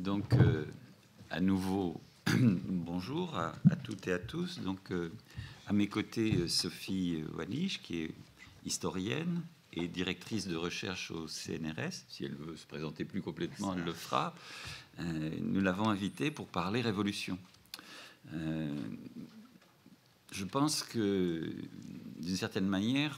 Donc, à nouveau, bonjour à toutes et à tous. Donc, à mes côtés, Sophie Wanig, qui est historienne et directrice de recherche au CNRS. Si elle veut se présenter plus complètement, elle le fera. Nous l'avons invitée pour parler révolution. Je pense que, d'une certaine manière,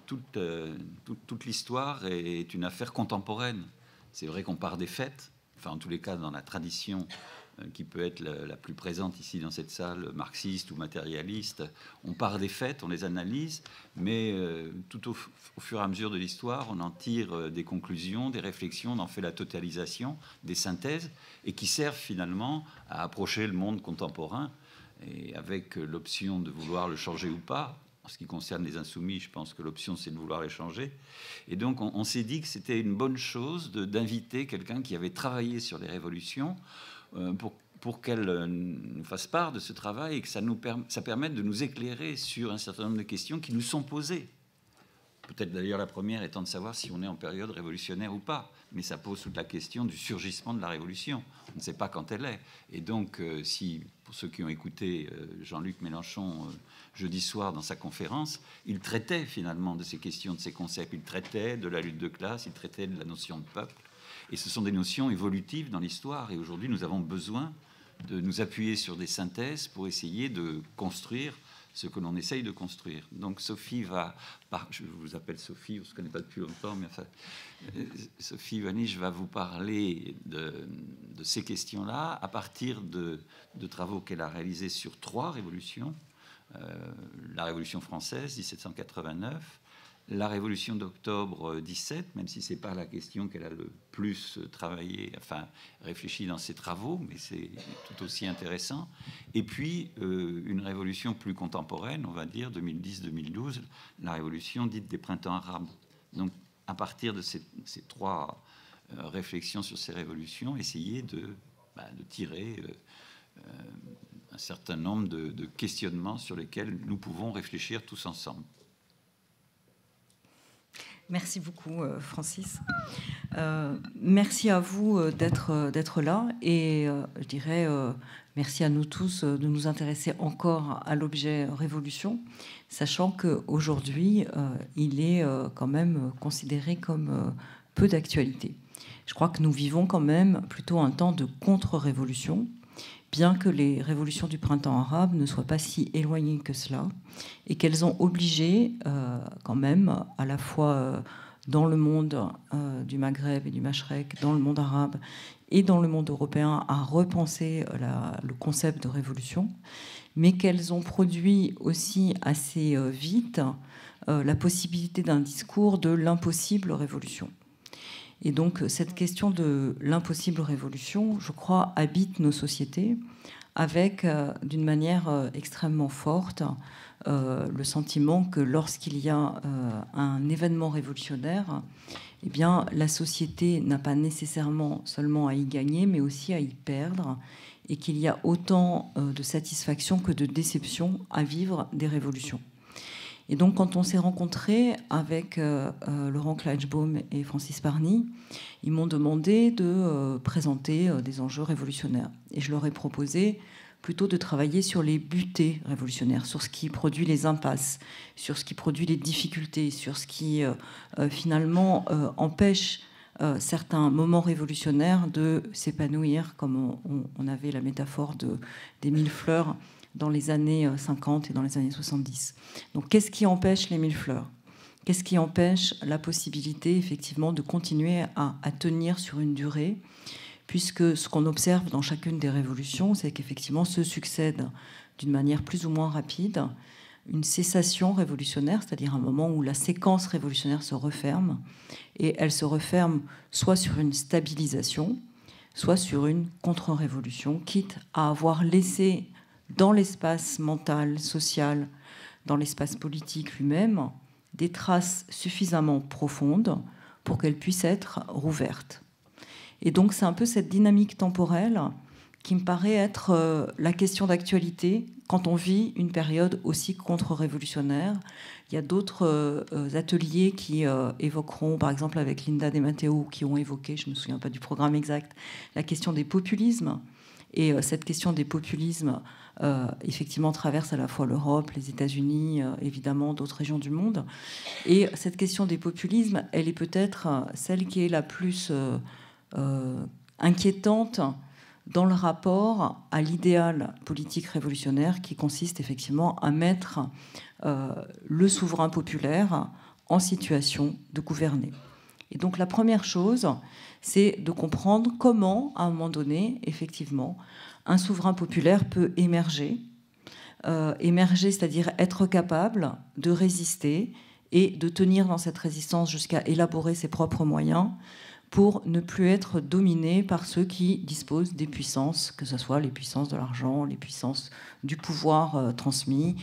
toute l'histoire est une affaire contemporaine. C'est vrai qu'on part des faits, enfin en tous les cas dans la tradition qui peut être la plus présente ici dans cette salle, marxiste ou matérialiste. On part des faits, on les analyse, mais tout au fur et à mesure de l'histoire, on en tire des conclusions, des réflexions, on en fait la totalisation, des synthèses, et qui servent finalement à approcher le monde contemporain, et avec l'option de vouloir le changer ou pas. En ce qui concerne les insoumis, je pense que l'option, c'est de vouloir les changer. Et donc, on s'est dit que c'était une bonne chose d'inviter quelqu'un qui avait travaillé sur les révolutions pour qu'elle nous fasse part de ce travail et que ça permette de nous éclairer sur un certain nombre de questions qui nous sont posées. Peut-être d'ailleurs la première étant de savoir si on est en période révolutionnaire ou pas. Mais ça pose toute la question du surgissement de la révolution. On ne sait pas quand elle est. Et donc, si, pour ceux qui ont écouté Jean-Luc Mélenchon jeudi soir dans sa conférence, il traitait finalement de ces questions, de ces concepts. Il traitait de la lutte de classe, il traitait de la notion de peuple. Et ce sont des notions évolutives dans l'histoire. Et aujourd'hui, nous avons besoin de nous appuyer sur des synthèses pour essayer de construire ce que l'on essaye de construire. Donc Sophie va... Je vous appelle Sophie, on ne se connaît pas depuis longtemps, mais enfin, Sophie Wanig va vous parler de ces questions-là à partir de travaux qu'elle a réalisés sur 3 révolutions. La Révolution française, 1789, la Révolution d'octobre 17, même si ce n'est pas la question qu'elle a le plus travaillé, enfin réfléchi dans ses travaux, mais c'est tout aussi intéressant. Et puis une révolution plus contemporaine, on va dire, 2010-2012, la révolution dite des printemps arabes. Donc à partir de ces 3 réflexions sur ces révolutions, essayer de tirer un certain nombre de questionnements sur lesquels nous pouvons réfléchir tous ensemble. Merci beaucoup, Francis. Merci à vous d'être là et je dirais merci à nous tous de nous intéresser encore à l'objet révolution, sachant qu'aujourd'hui, il est quand même considéré comme peu d'actualité. Je crois que nous vivons quand même plutôt un temps de contre-révolution, bien que les révolutions du printemps arabe ne soient pas si éloignées que cela, et qu'elles ont obligé quand même, à la fois dans le monde du Maghreb et du Machrek, dans le monde arabe et dans le monde européen, à repenser le concept de révolution, mais qu'elles ont produit aussi assez vite la possibilité d'un discours de l'impossible révolution. Et donc cette question de l'impossible révolution, je crois, habite nos sociétés avec, d'une manière extrêmement forte, le sentiment que lorsqu'il y a un événement révolutionnaire, eh bien, la société n'a pas nécessairement seulement à y gagner, mais aussi à y perdre, et qu'il y a autant de satisfaction que de déception à vivre des révolutions. Et donc, quand on s'est rencontrés avec Laurent Kleitschbaum et Francis Parny, ils m'ont demandé de présenter des enjeux révolutionnaires. Et je leur ai proposé plutôt de travailler sur les butées révolutionnaires, sur ce qui produit les impasses, sur ce qui produit les difficultés, sur ce qui finalement empêche certains moments révolutionnaires de s'épanouir, comme on avait la métaphore des 1000 fleurs dans les années 50 et dans les années 70. Donc, qu'est-ce qui empêche les 1000 fleurs ? Qu'est-ce qui empêche la possibilité, effectivement, de continuer à tenir sur une durée ? Puisque ce qu'on observe dans chacune des révolutions, c'est qu'effectivement se succède d'une manière plus ou moins rapide une cessation révolutionnaire, c'est-à-dire un moment où la séquence révolutionnaire se referme, et elle se referme soit sur une stabilisation, soit sur une contre-révolution, quitte à avoir laissé dans l'espace mental, social, dans l'espace politique lui-même, des traces suffisamment profondes pour qu'elles puissent être rouvertes. Et donc c'est un peu cette dynamique temporelle qui me paraît être la question d'actualité quand on vit une période aussi contre-révolutionnaire. Il y a d'autres ateliers qui évoqueront, par exemple avec Linda De Matteo, qui ont évoqué, je ne me souviens pas du programme exact, la question des populismes. Et cette question des populismes, effectivement, traverse à la fois l'Europe, les États-Unis, évidemment, d'autres régions du monde. Et cette question des populismes, elle est peut-être celle qui est la plus inquiétante dans le rapport à l'idéal politique révolutionnaire qui consiste effectivement à mettre le souverain populaire en situation de gouverner. Et donc la première chose, c'est de comprendre comment, à un moment donné, effectivement, un souverain populaire peut émerger, c'est-à-dire être capable de résister et de tenir dans cette résistance jusqu'à élaborer ses propres moyens pour ne plus être dominé par ceux qui disposent des puissances, que ce soit les puissances de l'argent, les puissances du pouvoir transmis,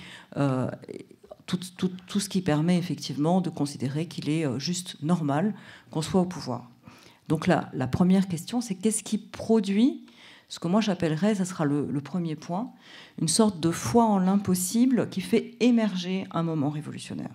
tout ce qui permet effectivement de considérer qu'il est juste normal qu'on soit au pouvoir. Donc là, la première question, c'est qu'est-ce qui produit ce que moi j'appellerais, ça sera le premier point, une sorte de foi en l'impossible qui fait émerger un moment révolutionnaire.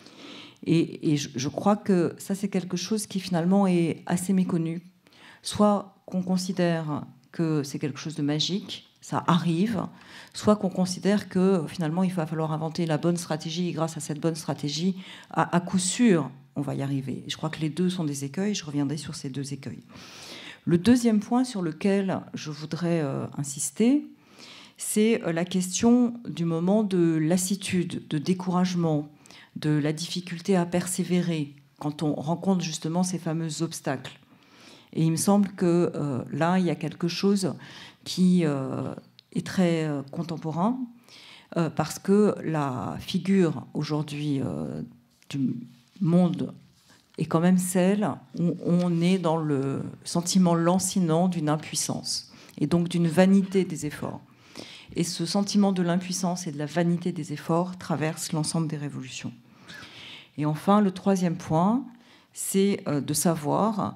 Et je crois que ça, c'est quelque chose qui finalement est assez méconnu. Soit qu'on considère que c'est quelque chose de magique, ça arrive, soit qu'on considère que finalement il va falloir inventer la bonne stratégie, et grâce à cette bonne stratégie, à coup sûr, on va y arriver. Et je crois que les deux sont des écueils, je reviendrai sur ces deux écueils. Le deuxième point sur lequel je voudrais insister, c'est la question du moment de lassitude, de découragement, de la difficulté à persévérer quand on rencontre justement ces fameux obstacles. Et il me semble que là, il y a quelque chose qui est très contemporain, parce que la figure aujourd'hui du monde est quand même celle où on est dans le sentiment lancinant d'une impuissance, et donc d'une vanité des efforts. Et ce sentiment de l'impuissance et de la vanité des efforts traverse l'ensemble des révolutions. Et enfin, le troisième point, c'est de savoir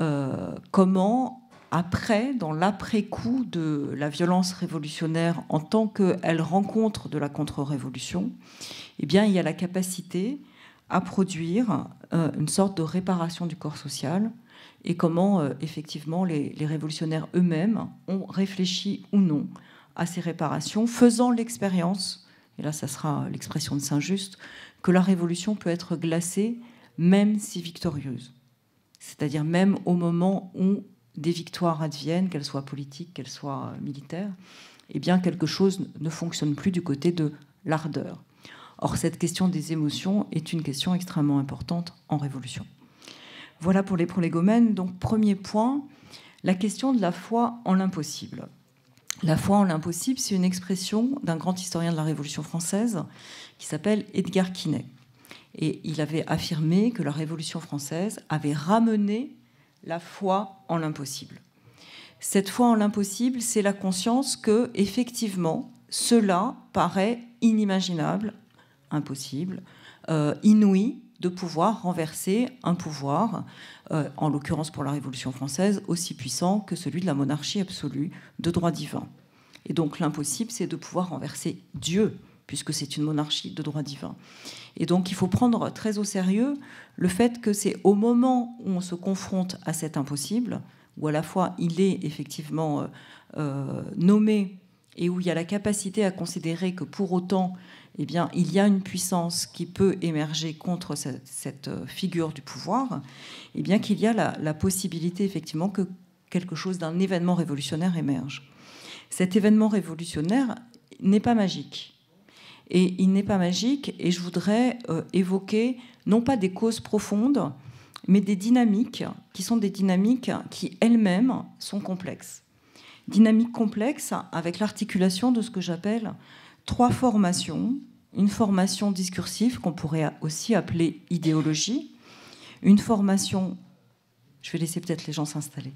comment, après, dans l'après-coup de la violence révolutionnaire en tant qu'elle rencontre de la contre-révolution, eh bien, il y a la capacité à produire une sorte de réparation du corps social, et comment, effectivement, les révolutionnaires eux-mêmes ont réfléchi ou non à ces réparations, faisant l'expérience, et là ça sera l'expression de Saint-Just, que la révolution peut être glacée même si victorieuse. C'est-à-dire même au moment où des victoires adviennent, qu'elles soient politiques, qu'elles soient militaires, eh bien quelque chose ne fonctionne plus du côté de l'ardeur. Or, cette question des émotions est une question extrêmement importante en révolution. Voilà pour les prolégomènes. Donc, premier point, la question de la foi en l'impossible. La foi en l'impossible, c'est une expression d'un grand historien de la Révolution française qui s'appelle Edgar Quinet. Et il avait affirmé que la Révolution française avait ramené la foi en l'impossible. Cette foi en l'impossible, c'est la conscience que, effectivement, cela paraît inimaginable, impossible, inouï, de pouvoir renverser un pouvoir, en l'occurrence pour la Révolution française, aussi puissant que celui de la monarchie absolue de droit divin. Et donc l'impossible, c'est de pouvoir renverser Dieu, puisque c'est une monarchie de droit divin. Et donc il faut prendre très au sérieux le fait que c'est au moment où on se confronte à cet impossible, où à la fois il est effectivement nommé, et où il y a la capacité à considérer que pour autant, eh bien, il y a une puissance qui peut émerger contre cette figure du pouvoir, eh bien, qu'il y a la possibilité effectivement que quelque chose d'un événement révolutionnaire émerge. Cet événement révolutionnaire n'est pas magique. Et il n'est pas magique, et je voudrais évoquer non pas des causes profondes, mais des dynamiques qui sont des dynamiques qui elles-mêmes sont complexes. Dynamiques complexes avec l'articulation de ce que j'appelle 3 formations. Une formation discursive qu'on pourrait aussi appeler idéologie, une formation... Je vais laisser peut-être les gens s'installer.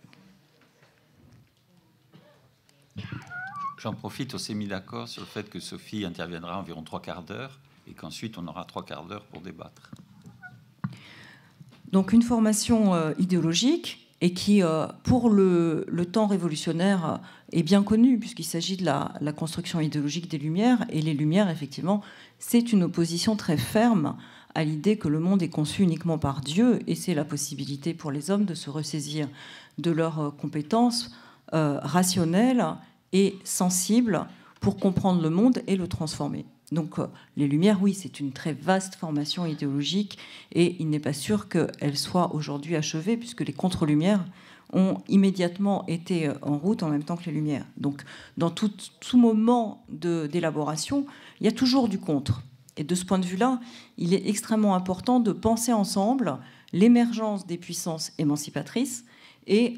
J'en profite, on s'est mis d'accord sur le fait que Sophie interviendra environ 3/4 d'heure et qu'ensuite on aura 3/4 d'heure pour débattre. Donc une formation idéologique et qui, pour le temps révolutionnaire, est bien connu, puisqu'il s'agit de la construction idéologique des Lumières. Et les Lumières, effectivement, c'est une opposition très ferme à l'idée que le monde est conçu uniquement par Dieu, et c'est la possibilité pour les hommes de se ressaisir de leurs compétences rationnelles et sensibles pour comprendre le monde et le transformer. Donc les Lumières, oui, c'est une très vaste formation idéologique, et il n'est pas sûr qu'elle soit aujourd'hui achevée, puisque les contre-lumières ont immédiatement été en route en même temps que les Lumières. Donc dans tout moment d'élaboration, il y a toujours du contre. Et de ce point de vue-là, il est extrêmement important de penser ensemble l'émergence des puissances émancipatrices et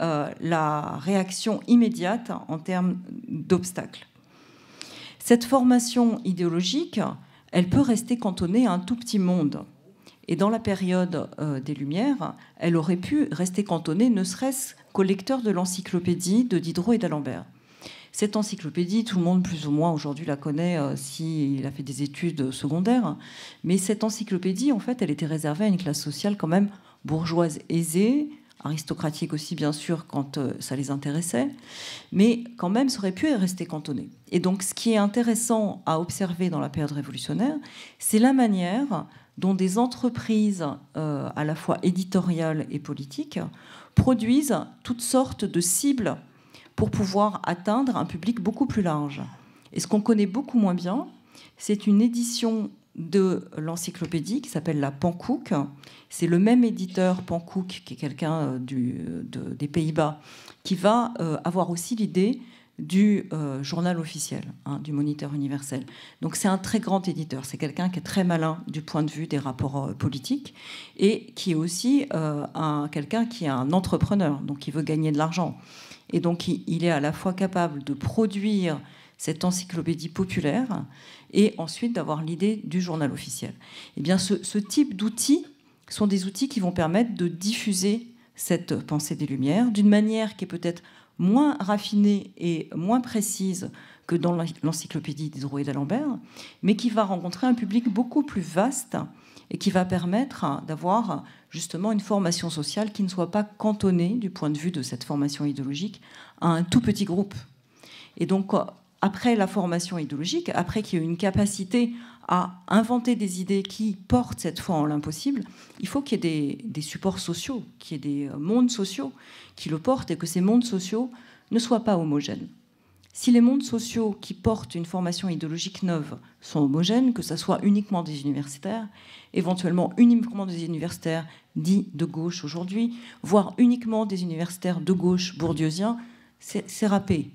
la réaction immédiate en termes d'obstacles. Cette formation idéologique, elle peut rester cantonnée à un tout petit monde. Et dans la période des Lumières, elle aurait pu rester cantonnée ne serait-ce qu'au lecteur de l'encyclopédie de Diderot et d'Alembert. Cette encyclopédie, tout le monde plus ou moins aujourd'hui la connaît s'il a fait des études secondaires. Mais cette encyclopédie, en fait, elle était réservée à une classe sociale quand même bourgeoise aisée, aristocratique aussi bien sûr quand ça les intéressait, mais quand même ça aurait pu rester cantonné. Et donc ce qui est intéressant à observer dans la période révolutionnaire, c'est la manière dont des entreprises à la fois éditoriales et politiques produisent toutes sortes de cibles pour pouvoir atteindre un public beaucoup plus large. Et ce qu'on connaît beaucoup moins bien, c'est une édition de l'encyclopédie qui s'appelle la Pankoek. C'est le même éditeur, Pankoek, qui est quelqu'un des Pays-Bas, qui va avoir aussi l'idée du journal officiel, du Moniteur universel. Donc c'est un très grand éditeur, c'est quelqu'un qui est très malin du point de vue des rapports politiques, et qui est aussi quelqu'un qui est un entrepreneur, donc qui veut gagner de l'argent. Et donc il est à la fois capable de produire cette encyclopédie populaire et ensuite d'avoir l'idée du journal officiel. Eh bien, ce type d'outils sont des outils qui vont permettre de diffuser cette pensée des Lumières d'une manière qui est peut-être moins raffinée et moins précise que dans l'encyclopédie Diderot et d'Alembert, mais qui va rencontrer un public beaucoup plus vaste et qui va permettre d'avoir justement une formation sociale qui ne soit pas cantonnée, du point de vue de cette formation idéologique, à un tout petit groupe. Et donc, après la formation idéologique, après qu'il y ait une capacité à inventer des idées qui portent cette foi en l'impossible, il faut qu'il y ait des supports sociaux, qu'il y ait des mondes sociaux qui le portent, et que ces mondes sociaux ne soient pas homogènes. Si les mondes sociaux qui portent une formation idéologique neuve sont homogènes, que ce soit uniquement des universitaires, éventuellement uniquement des universitaires dits de gauche aujourd'hui, voire uniquement des universitaires de gauche bourdieusiens, c'est râpé.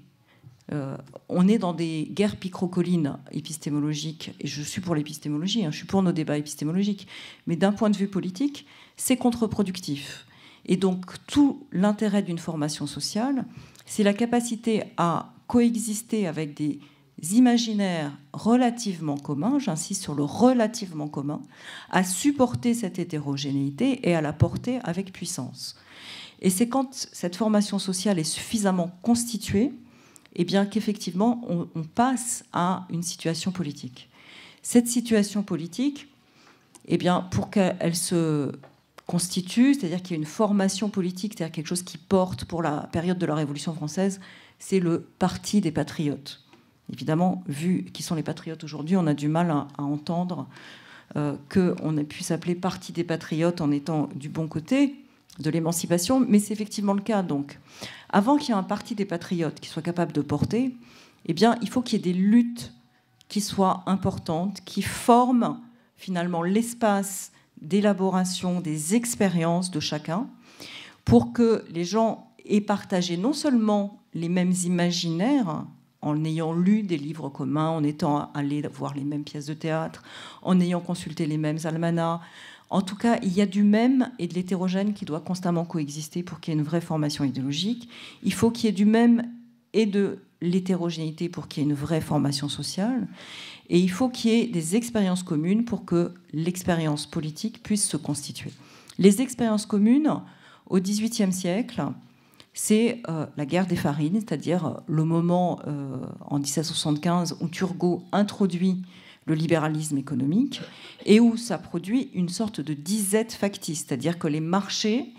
On est dans des guerres picrocolines épistémologiques, et je suis pour l'épistémologie, je suis pour nos débats épistémologiques, mais d'un point de vue politique, c'est contre-productif. Et donc tout l'intérêt d'une formation sociale, c'est la capacité à coexister avec des imaginaires relativement communs, j'insiste sur le relativement commun, à supporter cette hétérogénéité et à la porter avec puissance. Et c'est quand cette formation sociale est suffisamment constituée, eh bien qu'effectivement, on passe à une situation politique. Cette situation politique, eh bien, pour qu'elle se constitue, c'est-à-dire qu'il y ait une formation politique, c'est-à-dire quelque chose qui porte pour la période de la Révolution française, c'est le Parti des Patriotes. Évidemment, vu qui sont les patriotes aujourd'hui, on a du mal à entendre qu'on ait pu s'appeler Parti des Patriotes en étant du bon côté de l'émancipation, mais c'est effectivement le cas. Donc, avant qu'il y ait un Parti des Patriotes qui soit capable de porter, eh bien, il faut qu'il y ait des luttes qui soient importantes, qui forment finalement l'espace d'élaboration des expériences de chacun, pour que les gens aient partagé non seulement les mêmes imaginaires, en ayant lu des livres communs, en étant allés voir les mêmes pièces de théâtre, en ayant consulté les mêmes almanachs. En tout cas, il y a du même et de l'hétérogène qui doit constamment coexister pour qu'il y ait une vraie formation idéologique. Il faut qu'il y ait du même et de l'hétérogénéité pour qu'il y ait une vraie formation sociale. Et il faut qu'il y ait des expériences communes pour que l'expérience politique puisse se constituer. Les expériences communes, au XVIIIe siècle, c'est la guerre des farines, c'est-à-dire le moment en 1775 où Turgot introduit le libéralisme économique et où ça produit une sorte de disette factice, c'est-à-dire que les marchés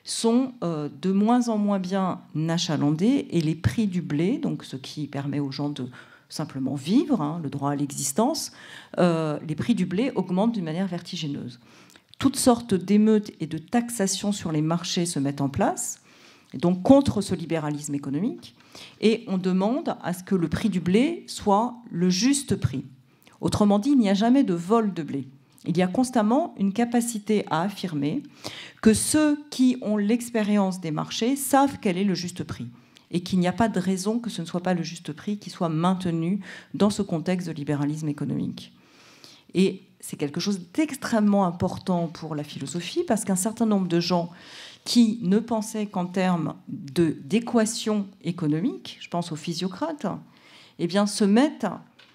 sont de moins en moins bien achalandés et les prix du blé, donc ce qui permet aux gens de simplement vivre, hein, le droit à l'existence, les prix du blé augmentent d'une manière vertigineuse. Toutes sortes d'émeutes et de taxations sur les marchés se mettent en place, donc contre ce libéralisme économique, et on demande à ce que le prix du blé soit le juste prix. Autrement dit, il n'y a jamais de vol de blé. Il y a constamment une capacité à affirmer que ceux qui ont l'expérience des marchés savent quel est le juste prix et qu'il n'y a pas de raison que ce ne soit pas le juste prix qui soit maintenu dans ce contexte de libéralisme économique. Et c'est quelque chose d'extrêmement important pour la philosophie parce qu'un certain nombre de gens qui ne pensaient qu'en termes d'équation économique, je pense aux physiocrates, eh bien, se mettent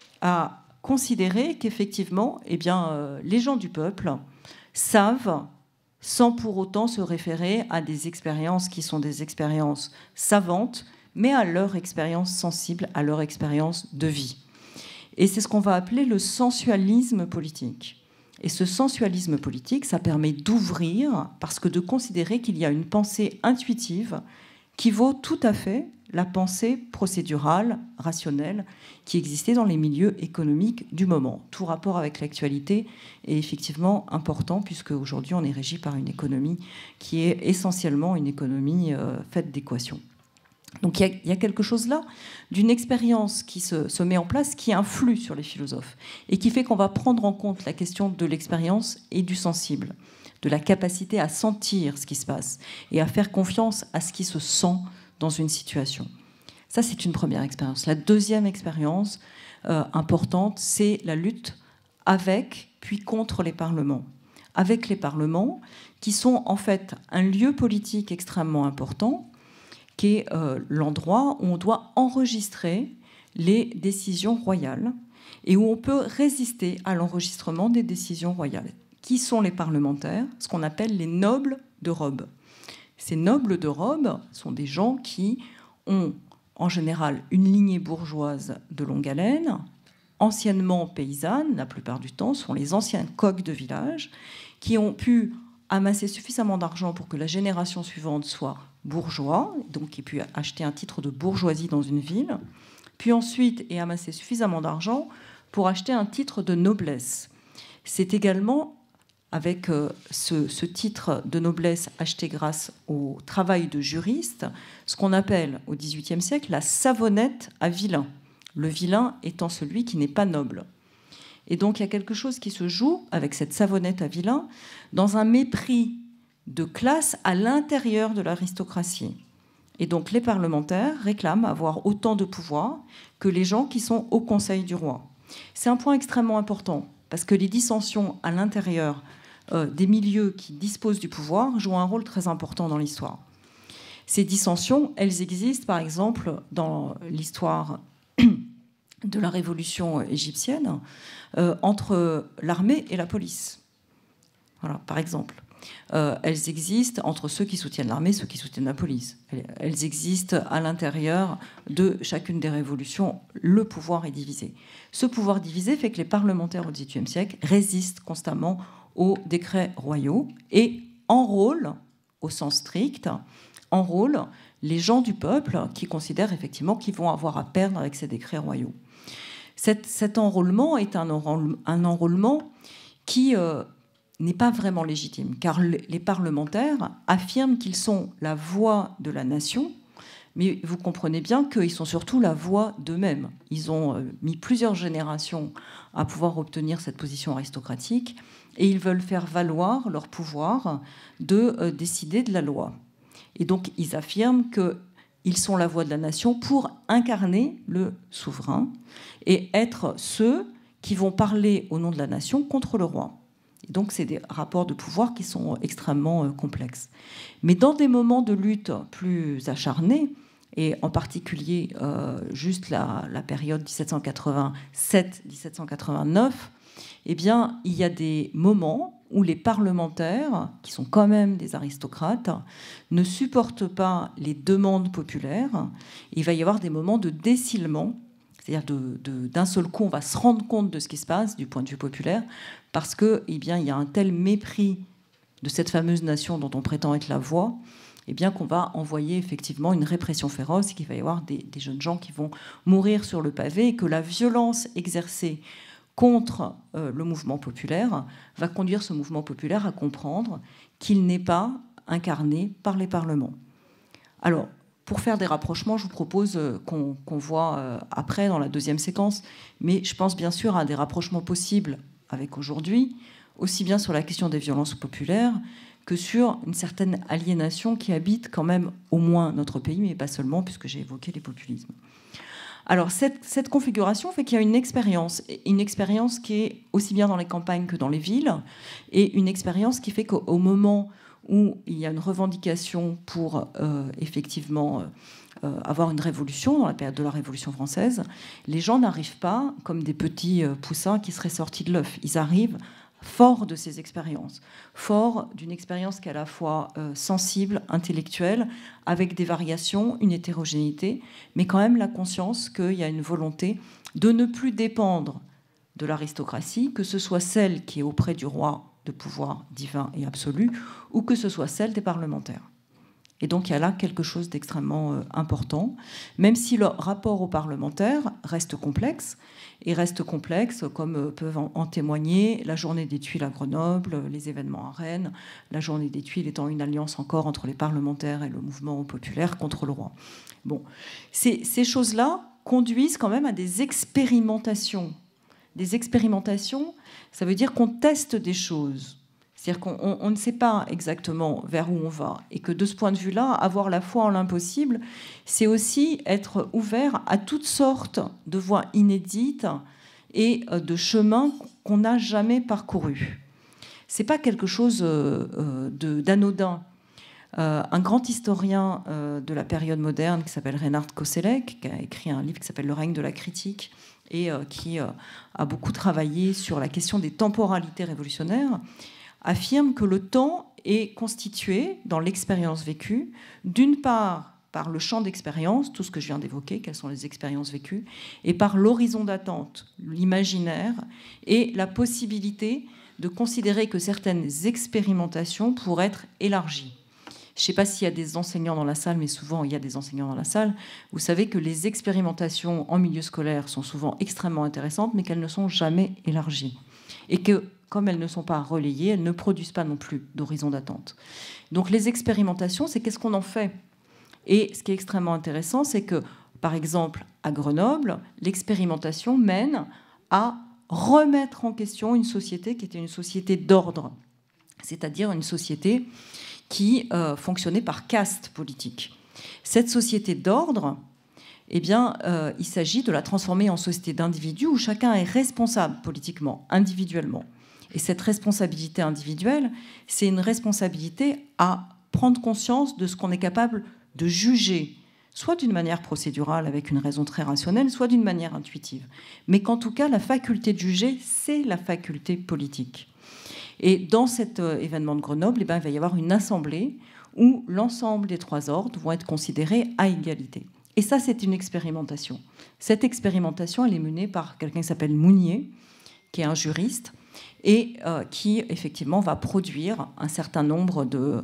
à considérer qu'effectivement, eh bien, les gens du peuple savent, sans pour autant se référer à des expériences qui sont des expériences savantes, mais à leur expérience sensible, à leur expérience de vie. Et c'est ce qu'on va appeler le sensualisme politique. Et ce sensualisme politique, ça permet d'ouvrir, parce que de considérer qu'il y a une pensée intuitive qui vaut tout à fait la pensée procédurale, rationnelle, qui existait dans les milieux économiques du moment. Tout rapport avec l'actualité est effectivement important, puisque aujourd'hui on est régi par une économie qui est essentiellement une économie faite d'équations. Donc il y a quelque chose là d'une expérience qui se met en place, qui influe sur les philosophes, et qui fait qu'on va prendre en compte la question de l'expérience et du sensible, de la capacité à sentir ce qui se passe, et à faire confiance à ce qui se sent dans une situation. Ça, c'est une première expérience. La deuxième expérience importante, c'est la lutte avec, puis contre les parlements. Avec les parlements, qui sont en fait un lieu politique extrêmement important, qui est l'endroit où on doit enregistrer les décisions royales et où on peut résister à l'enregistrement des décisions royales. Qui sont les parlementaires? Ce qu'on appelle les nobles de robe. Ces nobles de robe sont des gens qui ont en général une lignée bourgeoise de longue haleine, anciennement paysannes, la plupart du temps, sont les anciens coqs de village, qui ont pu amasser suffisamment d'argent pour que la génération suivante soit bourgeois, donc qui pu acheter un titre de bourgeoisie dans une ville, puis ensuite et amasser suffisamment d'argent pour acheter un titre de noblesse. C'est également avec ce titre de noblesse acheté grâce au travail de juriste, ce qu'on appelle au XVIIIe siècle la savonnette à vilain. Le vilain étant celui qui n'est pas noble. Et donc il y a quelque chose qui se joue avec cette savonnette à vilain dans un mépris de classe à l'intérieur de l'aristocratie. Et donc les parlementaires réclament avoir autant de pouvoir que les gens qui sont au Conseil du roi. C'est un point extrêmement important, parce que les dissensions à l'intérieur des milieux qui disposent du pouvoir jouent un rôle très important dans l'histoire. Ces dissensions, elles existent par exemple dans l'histoire de la révolution égyptienne entre l'armée et la police. Voilà, par exemple. Elles existent entre ceux qui soutiennent l'armée et ceux qui soutiennent la police. Elles existent à l'intérieur de chacune des révolutions. Le pouvoir est divisé. Ce pouvoir divisé fait que les parlementaires au XVIIIe siècle résistent constamment aux décrets royaux et enrôlent, au sens strict, enrôlent les gens du peuple qui considèrent effectivement qu'ils vont avoir à perdre avec ces décrets royaux. Cet enrôlement est un enrôlement qui n'est pas vraiment légitime, car les parlementaires affirment qu'ils sont la voix de la nation, mais vous comprenez bien qu'ils sont surtout la voix d'eux-mêmes. Ils ont mis plusieurs générations à pouvoir obtenir cette position aristocratique, et ils veulent faire valoir leur pouvoir de décider de la loi. Et donc ils affirment qu'ils sont la voix de la nation pour incarner le souverain et être ceux qui vont parler au nom de la nation contre le roi. Et donc c'est des rapports de pouvoir qui sont extrêmement complexes. Mais dans des moments de lutte plus acharnés, et en particulier juste la période 1787-1789, eh bien, il y a des moments où les parlementaires, qui sont quand même des aristocrates, ne supportent pas les demandes populaires. Il va y avoir des moments de décilement, c'est-à-dire d'un seul coup, on va se rendre compte de ce qui se passe du point de vue populaire, parce que, eh bien, il y a un tel mépris de cette fameuse nation dont on prétend être la voix, eh bien qu'on va envoyer effectivement une répression féroce, qu'il va y avoir des jeunes gens qui vont mourir sur le pavé, et que la violence exercée contre le mouvement populaire va conduire ce mouvement populaire à comprendre qu'il n'est pas incarné par les parlements. Alors, pour faire des rapprochements, je vous propose qu'on voit après dans la deuxième séquence, mais je pense bien sûr à des rapprochements possibles avec aujourd'hui, aussi bien sur la question des violences populaires que sur une certaine aliénation qui habite quand même au moins notre pays, mais pas seulement, puisque j'ai évoqué les populismes. Alors, cette configuration fait qu'il y a une expérience qui est aussi bien dans les campagnes que dans les villes, et une expérience qui fait qu'au moment où il y a une revendication pour effectivement avoir une révolution, dans la période de la Révolution française, les gens n'arrivent pas comme des petits poussins qui seraient sortis de l'œuf. Ils arrivent fort de ces expériences, fort d'une expérience qui est à la fois sensible, intellectuelle, avec des variations, une hétérogénéité, mais quand même la conscience qu'il y a une volonté de ne plus dépendre de l'aristocratie, que ce soit celle qui est auprès du roi de pouvoir divin et absolu, ou que ce soit celle des parlementaires. Et donc il y a là quelque chose d'extrêmement important, même si le rapport aux parlementaires reste complexe, et reste complexe, comme peuvent en témoigner la journée des Tuiles à Grenoble, les événements à Rennes, la journée des Tuiles étant une alliance encore entre les parlementaires et le mouvement populaire contre le roi. Bon, ces choses-là conduisent quand même à des expérimentations. Des expérimentations, ça veut dire qu'on teste des choses. C'est-à-dire qu'on ne sait pas exactement vers où on va. Et que de ce point de vue-là, avoir la foi en l'impossible, c'est aussi être ouvert à toutes sortes de voies inédites et de chemins qu'on n'a jamais parcourus. Ce n'est pas quelque chose d'anodin. Un grand historien de la période moderne qui s'appelle Reinhard Koselleck, qui a écrit un livre qui s'appelle Le règne de la critique, et qui a beaucoup travaillé sur la question des temporalités révolutionnaires, affirme que le temps est constitué, dans l'expérience vécue, d'une part par le champ d'expérience, tout ce que je viens d'évoquer, quelles sont les expériences vécues, et par l'horizon d'attente, l'imaginaire, et la possibilité de considérer que certaines expérimentations pourraient être élargies. Je ne sais pas s'il y a des enseignants dans la salle, mais souvent il y a des enseignants dans la salle. Vous savez que les expérimentations en milieu scolaire sont souvent extrêmement intéressantes, mais qu'elles ne sont jamais élargies. Et que, comme elles ne sont pas relayées, elles ne produisent pas non plus d'horizon d'attente. Donc les expérimentations, c'est qu'est-ce qu'on en fait? Et ce qui est extrêmement intéressant, c'est que, par exemple, à Grenoble, l'expérimentation mène à remettre en question une société qui était une société d'ordre, c'est-à-dire une société qui fonctionnait par caste politique. Cette société d'ordre, eh bien, il s'agit de la transformer en société d'individus où chacun est responsable politiquement, individuellement. Et cette responsabilité individuelle, c'est une responsabilité à prendre conscience de ce qu'on est capable de juger, soit d'une manière procédurale avec une raison très rationnelle, soit d'une manière intuitive. Mais qu'en tout cas, la faculté de juger, c'est la faculté politique. Et dans cet événement de Grenoble, eh bien, il va y avoir une assemblée où l'ensemble des trois ordres vont être considérés à égalité. Et ça, c'est une expérimentation. Cette expérimentation, elle est menée par quelqu'un qui s'appelle Mounier, qui est un juriste, et qui, effectivement, va produire un certain nombre de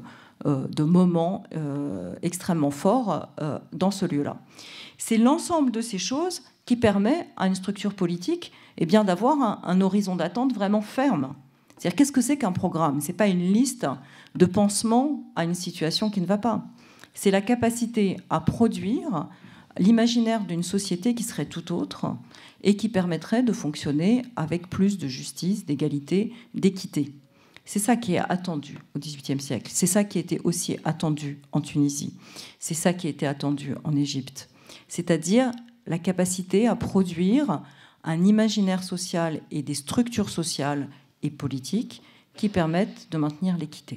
moments extrêmement forts dans ce lieu-là. C'est l'ensemble de ces choses qui permet à une structure politique eh bien, d'avoir un horizon d'attente vraiment ferme. C'est-à-dire, qu'est-ce que c'est qu'un programme? Ce n'est pas une liste de pansements à une situation qui ne va pas. C'est la capacité à produire l'imaginaire d'une société qui serait tout autre et qui permettrait de fonctionner avec plus de justice, d'égalité, d'équité. C'est ça qui est attendu au XVIIIe siècle. C'est ça qui était aussi attendu en Tunisie. C'est ça qui a été attendu en Égypte. C'est-à-dire la capacité à produire un imaginaire social et des structures sociales et politiques qui permettent de maintenir l'équité.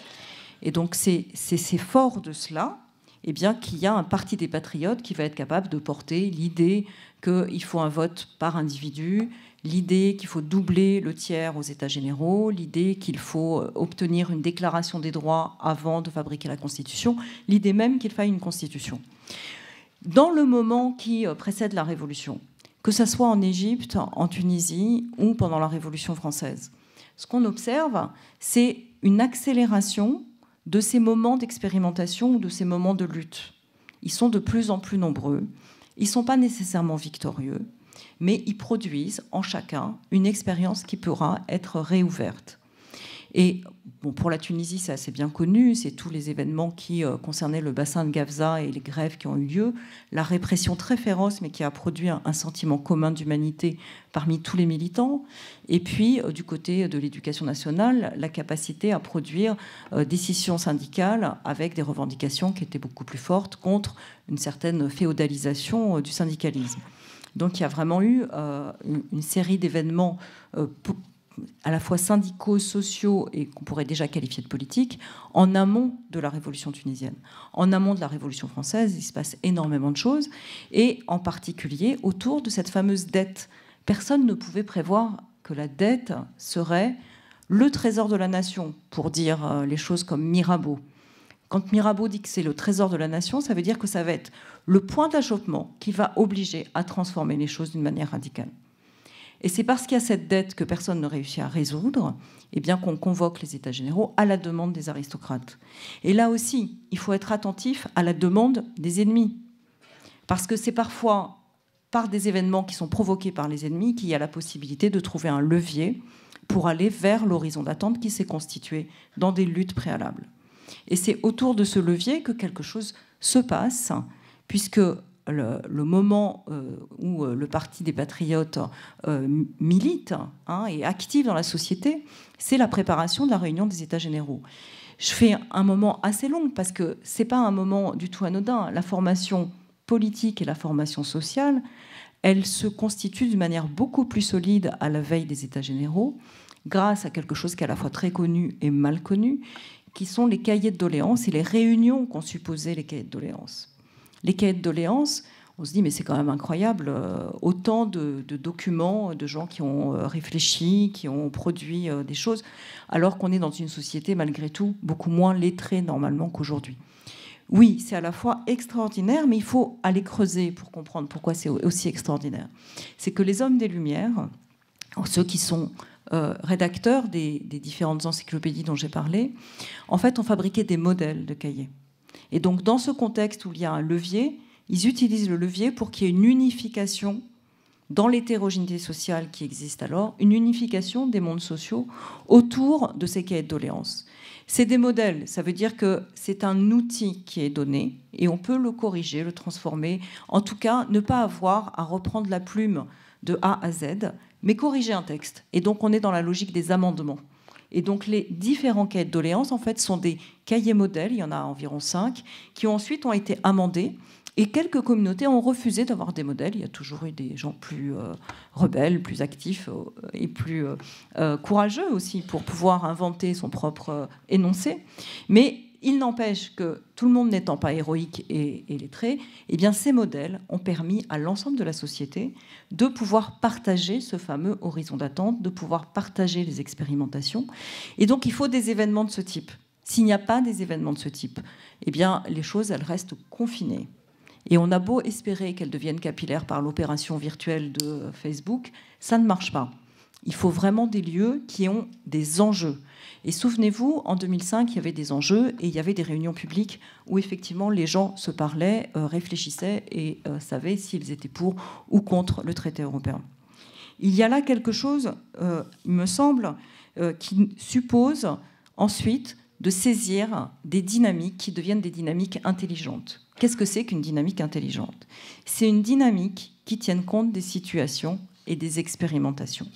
Et donc c'est fort de cela eh bien, qu'il y a un parti des patriotes qui va être capable de porter l'idée qu'il faut un vote par individu, l'idée qu'il faut doubler le tiers aux États généraux, l'idée qu'il faut obtenir une déclaration des droits avant de fabriquer la Constitution, l'idée même qu'il faille une Constitution. Dans le moment qui précède la Révolution, que ce soit en Égypte, en Tunisie ou pendant la Révolution française, ce qu'on observe, c'est une accélération de ces moments d'expérimentation ou de ces moments de lutte. Ils sont de plus en plus nombreux. Ils ne sont pas nécessairement victorieux, mais ils produisent en chacun une expérience qui pourra être réouverte. Et bon, pour la Tunisie, c'est assez bien connu, c'est tous les événements qui concernaient le bassin de Gafsa et les grèves qui ont eu lieu, la répression très féroce, mais qui a produit un sentiment commun d'humanité parmi tous les militants, et puis du côté de l'éducation nationale, la capacité à produire des scissions syndicales avec des revendications qui étaient beaucoup plus fortes contre une certaine féodalisation du syndicalisme. Donc il y a vraiment eu une série d'événements à la fois syndicaux, sociaux et qu'on pourrait déjà qualifier de politiques, en amont de la révolution tunisienne. En amont de la révolution française, il se passe énormément de choses, et en particulier autour de cette fameuse dette. Personne ne pouvait prévoir que la dette serait le trésor de la nation, pour dire les choses comme Mirabeau. Quand Mirabeau dit que c'est le trésor de la nation, ça veut dire que ça va être le point d'achoppement qui va obliger à transformer les choses d'une manière radicale. Et c'est parce qu'il y a cette dette que personne ne réussit à résoudre, eh bien qu'on convoque les États généraux à la demande des aristocrates. Et là aussi, il faut être attentif à la demande des ennemis. Parce que c'est parfois par des événements qui sont provoqués par les ennemis qu'il y a la possibilité de trouver un levier pour aller vers l'horizon d'attente qui s'est constitué dans des luttes préalables. Et c'est autour de ce levier que quelque chose se passe, puisque le moment où le Parti des Patriotes milite et actif dans la société, c'est la préparation de la réunion des États généraux. Je fais un moment assez long parce que ce n'est pas un moment du tout anodin. La formation politique et la formation sociale, elles se constituent d'une manière beaucoup plus solide à la veille des États généraux, grâce à quelque chose qui est à la fois très connu et mal connu, qui sont les cahiers de doléances et les réunions qu'ont supposé les cahiers de doléances. Les cahiers de doléances, on se dit, mais c'est quand même incroyable, autant de documents, de gens qui ont réfléchi, qui ont produit des choses, alors qu'on est dans une société, malgré tout, beaucoup moins lettrée normalement qu'aujourd'hui. Oui, c'est à la fois extraordinaire, mais il faut aller creuser pour comprendre pourquoi c'est aussi extraordinaire. C'est que les hommes des Lumières, ceux qui sont rédacteurs des différentes encyclopédies dont j'ai parlé, en fait, ont fabriqué des modèles de cahiers. Et donc, dans ce contexte où il y a un levier, ils utilisent le levier pour qu'il y ait une unification dans l'hétérogénéité sociale qui existe alors, une unification des mondes sociaux autour de ces cahiers de doléances. C'est des modèles, ça veut dire que c'est un outil qui est donné et on peut le corriger, le transformer, en tout cas ne pas avoir à reprendre la plume de A à Z, mais corriger un texte. Et donc on est dans la logique des amendements. Et donc les différents cahiers de doléances, en fait, sont des cahiers modèles, il y en a environ 5, qui ensuite ont été amendés. Et quelques communautés ont refusé d'avoir des modèles. Il y a toujours eu des gens plus rebelles, plus actifs et plus courageux aussi pour pouvoir inventer son propre énoncé. Mais il n'empêche que tout le monde n'étant pas héroïque et lettré, eh bien ces modèles ont permis à l'ensemble de la société de pouvoir partager ce fameux horizon d'attente, de pouvoir partager les expérimentations. Et donc il faut des événements de ce type. S'il n'y a pas des événements de ce type, eh bien les choses, elles restent confinées. Et on a beau espérer qu'elles deviennent capillaires par l'opération virtuelle de Facebook, ça ne marche pas. Il faut vraiment des lieux qui ont des enjeux. Et souvenez-vous, en 2005, il y avait des enjeux et il y avait des réunions publiques où effectivement les gens se parlaient, réfléchissaient et savaient s'ils étaient pour ou contre le traité européen. Il y a là quelque chose, il me semble, qui suppose ensuite de saisir des dynamiques qui deviennent des dynamiques intelligentes. Qu'est-ce que c'est qu'une dynamique intelligente ? C'est une dynamique qui tienne compte des situations et des expérimentations.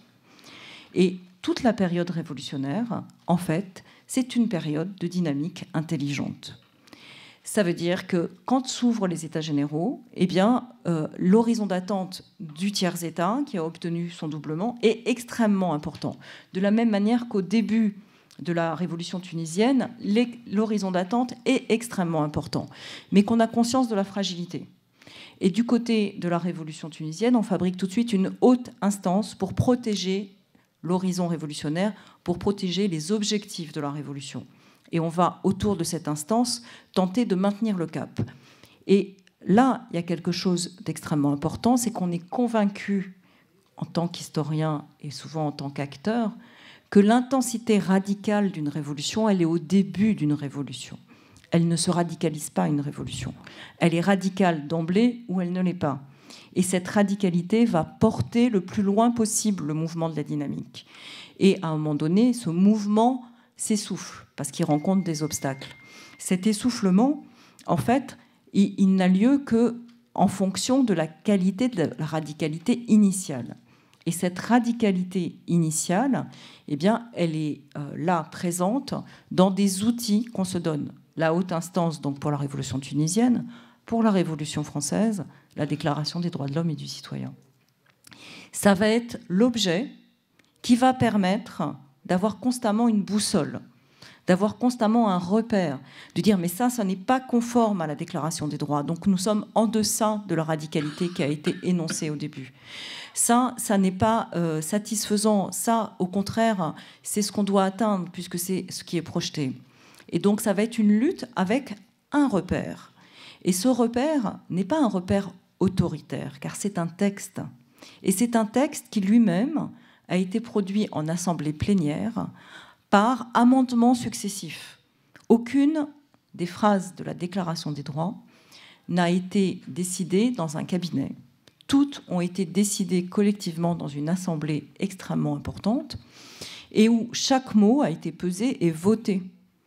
Et toute la période révolutionnaire, en fait, c'est une période de dynamique intelligente. Ça veut dire que quand s'ouvrent les États généraux, eh bien, l'horizon d'attente du tiers-État, qui a obtenu son doublement, est extrêmement important. De la même manière qu'au début de la révolution tunisienne, l'horizon d'attente est extrêmement important, mais qu'on a conscience de la fragilité. Et du côté de la révolution tunisienne, on fabrique tout de suite une haute instance pour protéger l'horizon révolutionnaire, pour protéger les objectifs de la révolution. Et on va, autour de cette instance, tenter de maintenir le cap. Et là, il y a quelque chose d'extrêmement important, c'est qu'on est convaincu, en tant qu'historien et souvent en tant qu'acteur, que l'intensité radicale d'une révolution, elle est au début d'une révolution. Elle ne se radicalise pas, une révolution. Elle est radicale d'emblée ou elle ne l'est pas. Et cette radicalité va porter le plus loin possible le mouvement de la dynamique. Et à un moment donné, ce mouvement s'essouffle parce qu'il rencontre des obstacles. Cet essoufflement, en fait, il n'a lieu qu'en fonction de la qualité de la radicalité initiale. Et cette radicalité initiale, eh bien, elle est là, présente, dans des outils qu'on se donne. La haute instance, donc pour la Révolution tunisienne, pour la Révolution française, la Déclaration des droits de l'homme et du citoyen. Ça va être l'objet qui va permettre d'avoir constamment une boussole, d'avoir constamment un repère, de dire mais ça n'est pas conforme à la Déclaration des droits, donc nous sommes en deçà de la radicalité qui a été énoncée au début. Ça n'est pas satisfaisant, ça au contraire c'est ce qu'on doit atteindre puisque c'est ce qui est projeté. Et donc ça va être une lutte avec un repère. Et ce repère n'est pas un repère autoritaire, car c'est un texte. Et c'est un texte qui lui-même a été produit en assemblée plénière par amendements successifs. Aucune des phrases de la Déclaration des droits n'a été décidée dans un cabinet. Toutes ont été décidées collectivement dans une assemblée extrêmement importante et où chaque mot a été pesé et voté.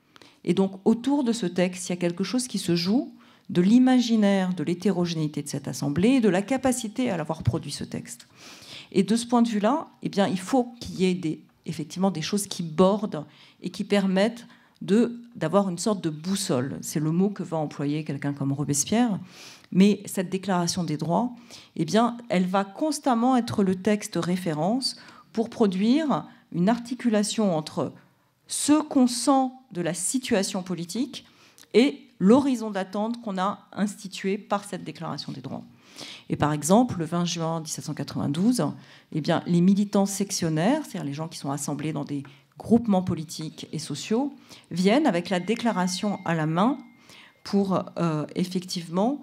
Et donc, autour de ce texte, il y a quelque chose qui se joue de l'imaginaire, de l'hétérogénéité de cette assemblée et de la capacité à l'avoir produit ce texte. Et de ce point de vue-là, eh bien, il faut qu'il y ait effectivement des choses qui bordent et qui permettent d'avoir une sorte de boussole. C'est le mot que va employer quelqu'un comme Robespierre. Mais cette déclaration des droits, eh bien, elle va constamment être le texte référence pour produire une articulation entre ce qu'on sent de la situation politique et l'horizon d'attente qu'on a institué par cette déclaration des droits. Et par exemple, le 20 juin 1792, eh bien, les militants sectionnaires, c'est-à-dire les gens qui sont assemblés dans des groupements politiques et sociaux, viennent avec la déclaration à la main pour effectivement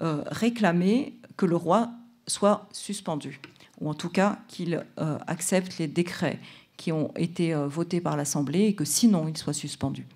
réclamer que le roi soit suspendu, ou en tout cas qu'il accepte les décrets qui ont été votés par l'Assemblée et que sinon il soit suspendu.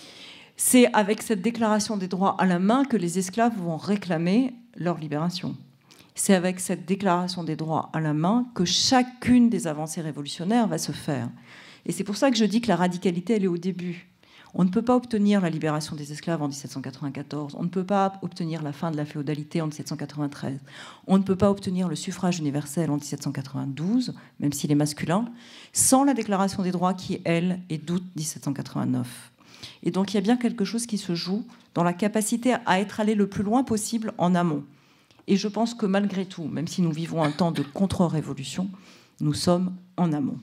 C'est avec cette déclaration des droits à la main que les esclaves vont réclamer leur libération. C'est avec cette déclaration des droits à la main que chacune des avancées révolutionnaires va se faire. Et c'est pour ça que je dis que la radicalité, elle est au début. On ne peut pas obtenir la libération des esclaves en 1794. On ne peut pas obtenir la fin de la féodalité en 1793. On ne peut pas obtenir le suffrage universel en 1792, même s'il est masculin, sans la déclaration des droits qui, elle, est d'août 1789. Et donc il y a bien quelque chose qui se joue dans la capacité à être allé le plus loin possible en amont. Et je pense que malgré tout, même si nous vivons un temps de contre-révolution, nous sommes en amont.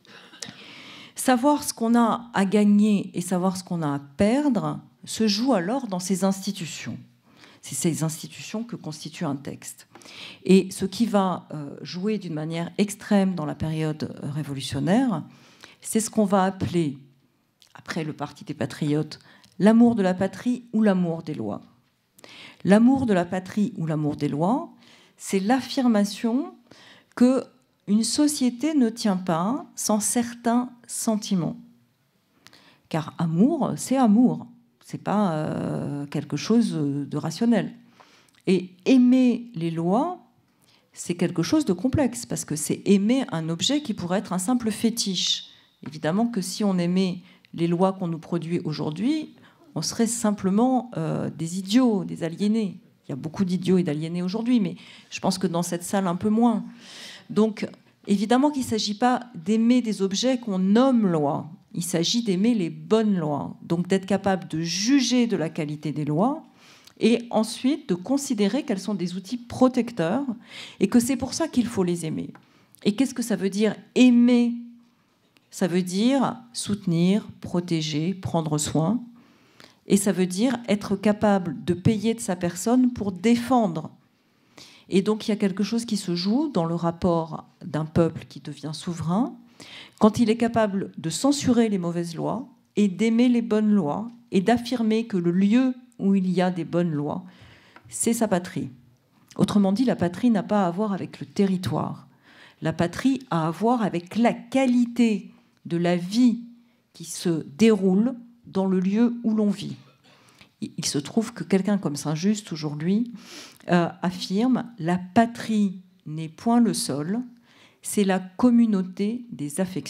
Savoir ce qu'on a à gagner et savoir ce qu'on a à perdre se joue alors dans ces institutions. C'est ces institutions que constitue un texte. Et ce qui va jouer d'une manière extrême dans la période révolutionnaire, c'est ce qu'on va appeler, après le Parti des patriotes, l'amour de la patrie ou l'amour des lois. L'amour de la patrie ou l'amour des lois, c'est l'affirmation qu'une société ne tient pas sans certains sentiments. Car amour, c'est amour. C'est pas quelque chose de rationnel. Et aimer les lois, c'est quelque chose de complexe, parce que c'est aimer un objet qui pourrait être un simple fétiche. Évidemment que si on aimait les lois qu'on nous produit aujourd'hui, on serait simplement des idiots, des aliénés. Il y a beaucoup d'idiots et d'aliénés aujourd'hui, mais je pense que dans cette salle, un peu moins. Donc, évidemment qu'il ne s'agit pas d'aimer des objets qu'on nomme lois. Il s'agit d'aimer les bonnes lois. Donc, d'être capable de juger de la qualité des lois et ensuite de considérer qu'elles sont des outils protecteurs et que c'est pour ça qu'il faut les aimer. Et qu'est-ce que ça veut dire aimer ? Ça veut dire soutenir, protéger, prendre soin. Et ça veut dire être capable de payer de sa personne pour défendre. Et donc il y a quelque chose qui se joue dans le rapport d'un peuple qui devient souverain, quand il est capable de censurer les mauvaises lois et d'aimer les bonnes lois et d'affirmer que le lieu où il y a des bonnes lois, c'est sa patrie. Autrement dit, la patrie n'a pas à voir avec le territoire. La patrie a à voir avec la qualité de la vie qui se déroule dans le lieu où l'on vit. Il se trouve que quelqu'un comme Saint-Just, aujourd'hui, affirme « La patrie n'est point le sol, c'est la communauté des affections ».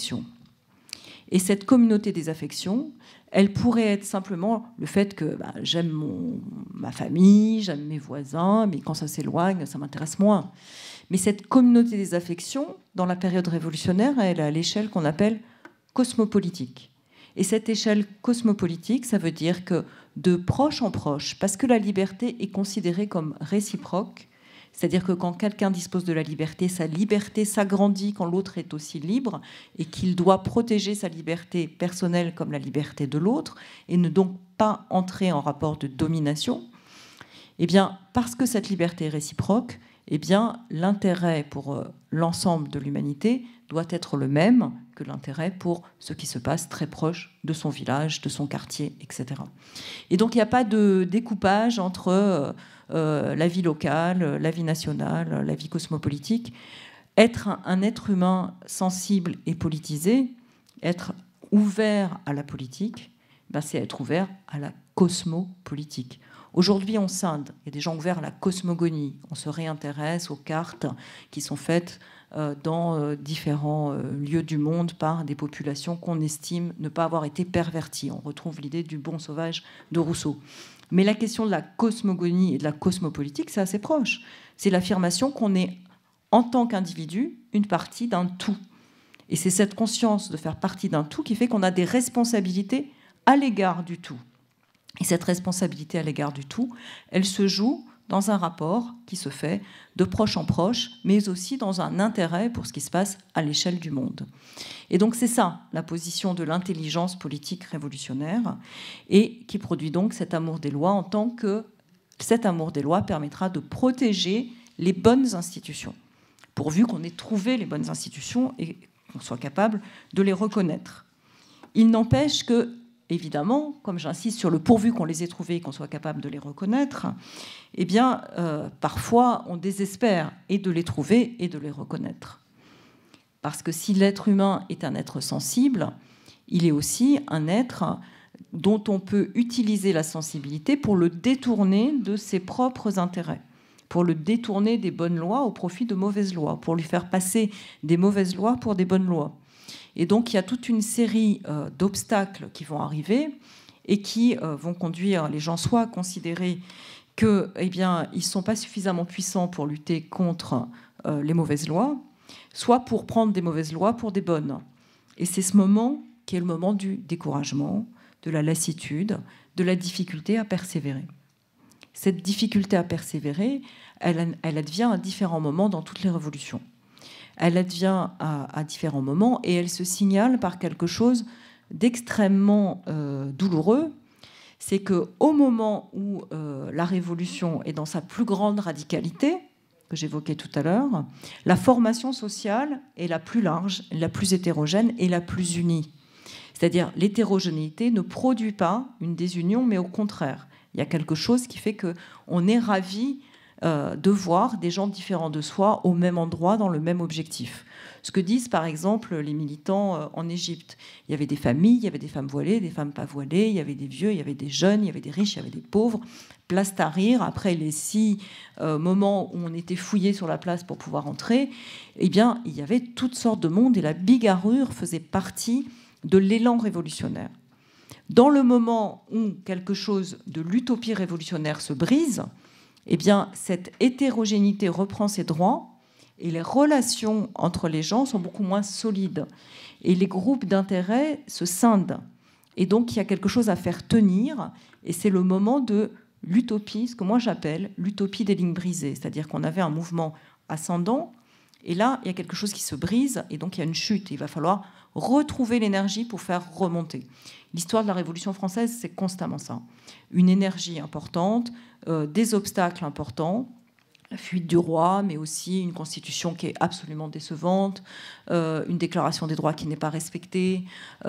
Et cette communauté des affections, elle pourrait être simplement le fait que j'aime ma famille, j'aime mes voisins, mais quand ça s'éloigne, ça m'intéresse moins. Mais cette communauté des affections, dans la période révolutionnaire, elle est à l'échelle qu'on appelle cosmopolitique. Et cette échelle cosmopolitique, ça veut dire que de proche en proche, parce que la liberté est considérée comme réciproque, c'est-à-dire que quand quelqu'un dispose de la liberté, sa liberté s'agrandit quand l'autre est aussi libre et qu'il doit protéger sa liberté personnelle comme la liberté de l'autre et ne donc pas entrer en rapport de domination. Eh bien, parce que cette liberté est réciproque, eh bien, l'intérêt pour l'ensemble de l'humanité doit être le même que l'intérêt pour ce qui se passe très proche de son village, de son quartier, etc. Et donc, il n'y a pas de découpage entre la vie locale, la vie nationale, la vie cosmopolitique. Être un être humain sensible et politisé, être ouvert à la politique, c'est être ouvert à la cosmopolitique. Aujourd'hui, on scinde. Il y a des gens ouverts à la cosmogonie. On se réintéresse aux cartes qui sont faites dans différents lieux du monde par des populations qu'on estime ne pas avoir été perverties. On retrouve l'idée du bon sauvage de Rousseau. Mais la question de la cosmogonie et de la cosmopolitique, c'est assez proche. C'est l'affirmation qu'on est, en tant qu'individu, une partie d'un tout. Et c'est cette conscience de faire partie d'un tout qui fait qu'on a des responsabilités à l'égard du tout. Et cette responsabilité à l'égard du tout, elle se joue dans un rapport qui se fait de proche en proche, mais aussi dans un intérêt pour ce qui se passe à l'échelle du monde. Et donc c'est ça, la position de l'intelligence politique révolutionnaire, et qui produit donc cet amour des lois, en tant que cet amour des lois permettra de protéger les bonnes institutions, pourvu qu'on ait trouvé les bonnes institutions et qu'on soit capable de les reconnaître. Il n'empêche que, évidemment, comme j'insiste sur le pourvu qu'on les ait trouvés et qu'on soit capable de les reconnaître, eh bien, parfois, on désespère et de les trouver et de les reconnaître. Parce que si l'être humain est un être sensible, il est aussi un être dont on peut utiliser la sensibilité pour le détourner de ses propres intérêts, pour le détourner des bonnes lois au profit de mauvaises lois, pour lui faire passer des mauvaises lois pour des bonnes lois. Et donc, il y a toute une série d'obstacles qui vont arriver et qui vont conduire les gens soit à considérer qu'ils ne sont pas suffisamment puissants pour lutter contre les mauvaises lois, soit pour prendre des mauvaises lois pour des bonnes. Et c'est ce moment qui est le moment du découragement, de la lassitude, de la difficulté à persévérer. Cette difficulté à persévérer, elle advient à différents moments dans toutes les révolutions. Elle advient à différents moments et elle se signale par quelque chose d'extrêmement douloureux. C'est qu'au moment où la révolution est dans sa plus grande radicalité, que j'évoquais tout à l'heure, la formation sociale est la plus large, la plus hétérogène et la plus unie. C'est-à-dire l'hétérogénéité ne produit pas une désunion, mais au contraire. Il y a quelque chose qui fait qu'on est ravi de voir des gens différents de soi au même endroit, dans le même objectif. Ce que disent par exemple les militants en Égypte. Il y avait des familles, il y avait des femmes voilées, des femmes pas voilées, il y avait des vieux, il y avait des jeunes, il y avait des riches, il y avait des pauvres. Place Tahrir, après les 6 moments où on était fouillé sur la place pour pouvoir entrer, eh bien, il y avait toutes sortes de monde et la bigarrure faisait partie de l'élan révolutionnaire. Dans le moment où quelque chose de l'utopie révolutionnaire se brise, eh bien, cette hétérogénéité reprend ses droits et les relations entre les gens sont beaucoup moins solides. Et les groupes d'intérêt se scindent. Et donc, il y a quelque chose à faire tenir. Et c'est le moment de l'utopie, ce que moi j'appelle l'utopie des lignes brisées. C'est-à-dire qu'on avait un mouvement ascendant. Et là, il y a quelque chose qui se brise. Et donc, il y a une chute. Il va falloir retrouver l'énergie pour faire remonter. L'histoire de la Révolution française, c'est constamment ça. Une énergie importante, des obstacles importants, la fuite du roi, mais aussi une constitution qui est absolument décevante, une déclaration des droits qui n'est pas respectée,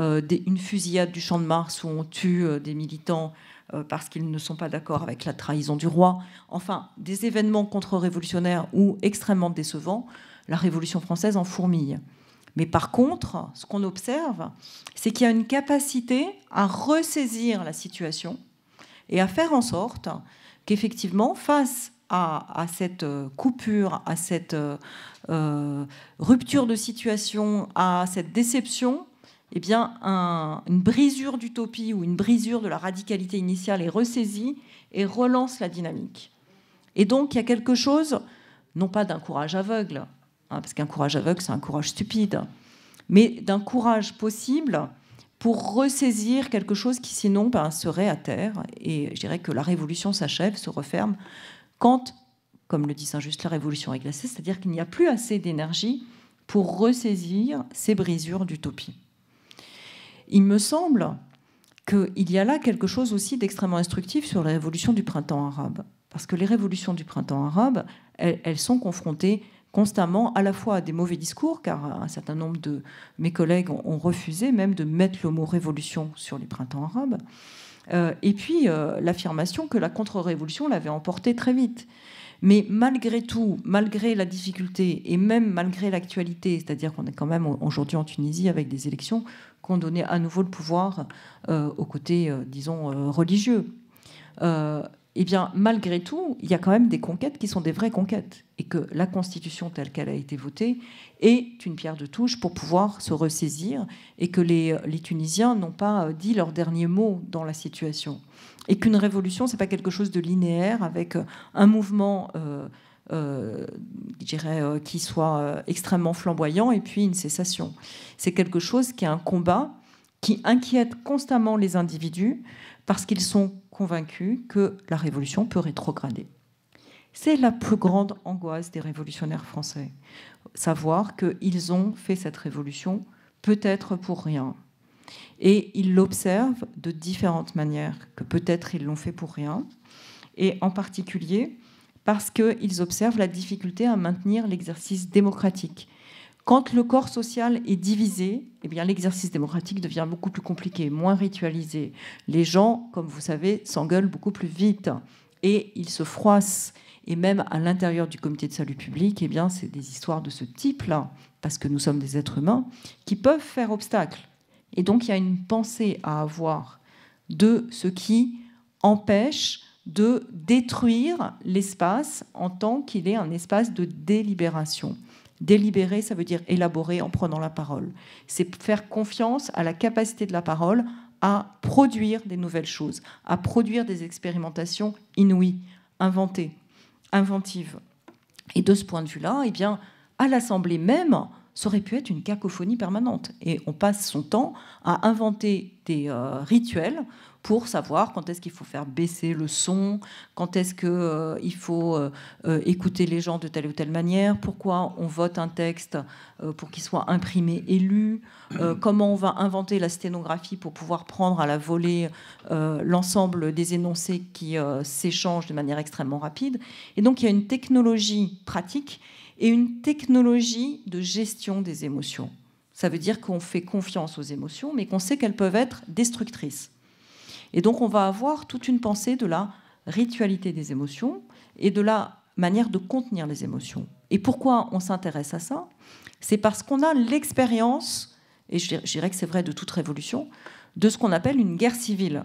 une fusillade du Champ de Mars où on tue des militants parce qu'ils ne sont pas d'accord avec la trahison du roi. Enfin, des événements contre-révolutionnaires ou extrêmement décevants, la Révolution française en fourmille. Mais par contre, ce qu'on observe, c'est qu'il y a une capacité à ressaisir la situation et à faire en sorte qu'effectivement, face à cette coupure, à cette rupture de situation, à cette déception, eh bien, une brisure d'utopie ou une brisure de la radicalité initiale est ressaisie et relance la dynamique. Et donc, il y a quelque chose, non pas d'un courage aveugle, parce qu'un courage aveugle, c'est un courage stupide, mais d'un courage possible pour ressaisir quelque chose qui, sinon, serait à terre. Et je dirais que la révolution s'achève, se referme, quand, comme le dit Saint-Just, la révolution est glacée, c'est-à-dire qu'il n'y a plus assez d'énergie pour ressaisir ces brisures d'utopie. Il me semble qu'il y a là quelque chose aussi d'extrêmement instructif sur la révolution du printemps arabe. Parce que les révolutions du printemps arabe, elles sont confrontées constamment à la fois à des mauvais discours, car un certain nombre de mes collègues ont refusé même de mettre le mot révolution sur les printemps arabes, et puis l'affirmation que la contre-révolution l'avait emporté très vite. Mais malgré tout, malgré la difficulté et même malgré l'actualité, c'est-à-dire qu'on est quand même aujourd'hui en Tunisie avec des élections qui ont donné à nouveau le pouvoir aux côtés, disons, religieux, eh bien, malgré tout, il y a quand même des conquêtes qui sont des vraies conquêtes. Et que la Constitution telle qu'elle a été votée est une pierre de touche pour pouvoir se ressaisir et que les Tunisiens n'ont pas dit leur dernier mot dans la situation. Et qu'une révolution, ce n'est pas quelque chose de linéaire avec un mouvement, je dirais, qui soit extrêmement flamboyant et puis une cessation. C'est quelque chose qui est un combat qui inquiète constamment les individus parce qu'ils sont convaincus que la révolution peut rétrograder. C'est la plus grande angoisse des révolutionnaires français, savoir qu'ils ont fait cette révolution peut-être pour rien. Et ils l'observent de différentes manières, que peut-être ils l'ont fait pour rien, et en particulier parce qu'ils observent la difficulté à maintenir l'exercice démocratique. Quand le corps social est divisé, eh bien, l'exercice démocratique devient beaucoup plus compliqué, moins ritualisé. Les gens, comme vous savez, s'engueulent beaucoup plus vite et ils se froissent. Et même à l'intérieur du comité de salut public, eh bien, c'est des histoires de ce type-là, parce que nous sommes des êtres humains, qui peuvent faire obstacle. Et donc, il y a une pensée à avoir de ce qui empêche de détruire l'espace en tant qu'il est un espace de délibération. Délibérer, ça veut dire élaborer en prenant la parole. C'est faire confiance à la capacité de la parole à produire des nouvelles choses, à produire des expérimentations inouïes, inventées, inventives. Et de ce point de vue-là, eh bien, à l'Assemblée même, ça aurait pu être une cacophonie permanente. Et on passe son temps à inventer des rituels pour savoir quand est-ce qu'il faut faire baisser le son, quand est-ce qu'il faut écouter les gens de telle ou telle manière, pourquoi on vote un texte pour qu'il soit imprimé et lu, comment on va inventer la sténographie pour pouvoir prendre à la volée l'ensemble des énoncés qui s'échangent de manière extrêmement rapide. Et donc il y a une technologie pratique et une technologie de gestion des émotions. Ça veut dire qu'on fait confiance aux émotions, mais qu'on sait qu'elles peuvent être destructrices. Et donc, on va avoir toute une pensée de la ritualité des émotions et de la manière de contenir les émotions. Et pourquoi on s'intéresse à ça ? C'est parce qu'on a l'expérience, et je dirais que c'est vrai de toute révolution, de ce qu'on appelle une guerre civile.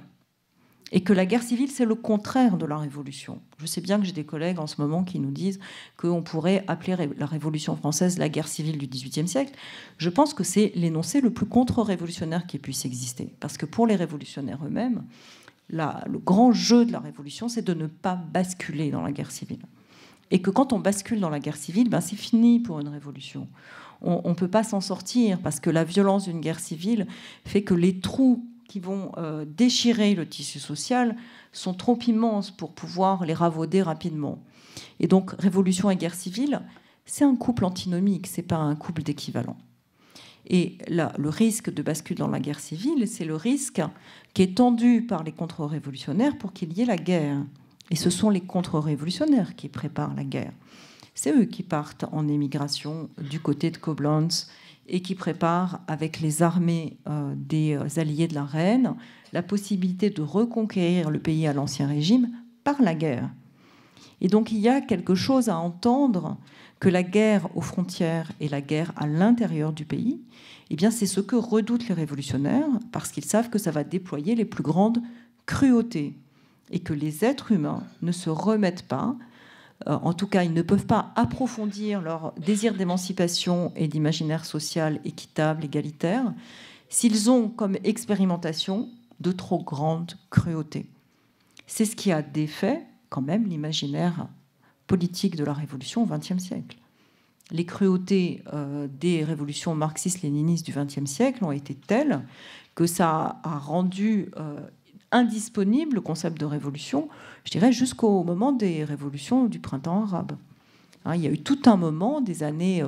Et que la guerre civile, c'est le contraire de la révolution. Je sais bien que j'ai des collègues en ce moment qui nous disent qu'on pourrait appeler la Révolution française la guerre civile du XVIIIe siècle. Je pense que c'est l'énoncé le plus contre-révolutionnaire qui puisse exister. Parce que pour les révolutionnaires eux-mêmes, le grand jeu de la révolution, c'est de ne pas basculer dans la guerre civile. Et que quand on bascule dans la guerre civile, c'est fini pour une révolution. On ne peut pas s'en sortir parce que la violence d'une guerre civile fait que les trous qui vont déchirer le tissu social sont trop immenses pour pouvoir les ravauder rapidement. Et donc, révolution et guerre civile, c'est un couple antinomique, ce n'est pas un couple d'équivalents. Et là, le risque de bascule dans la guerre civile, c'est le risque qui est tendu par les contre-révolutionnaires pour qu'il y ait la guerre. Et ce sont les contre-révolutionnaires qui préparent la guerre. C'est eux qui partent en émigration du côté de Coblentz et qui préparent avec les armées des alliés de la reine la possibilité de reconquérir le pays à l'Ancien Régime par la guerre. Et donc il y a quelque chose à entendre, que la guerre aux frontières et la guerre à l'intérieur du pays, eh bien c'est ce que redoutent les révolutionnaires, parce qu'ils savent que ça va déployer les plus grandes cruautés, et que les êtres humains ne se remettent pas, en tout cas ils ne peuvent pas approfondir leur désir d'émancipation et d'imaginaire social équitable, égalitaire, s'ils ont comme expérimentation de trop grandes cruautés. C'est ce qui a défait quand même l'imaginaire politique de la Révolution au XXe siècle. Les cruautés des révolutions marxistes-léninistes du XXe siècle ont été telles que ça a rendu indisponible le concept de révolution, je dirais, jusqu'au moment des révolutions du printemps arabe. Il y a eu tout un moment, des années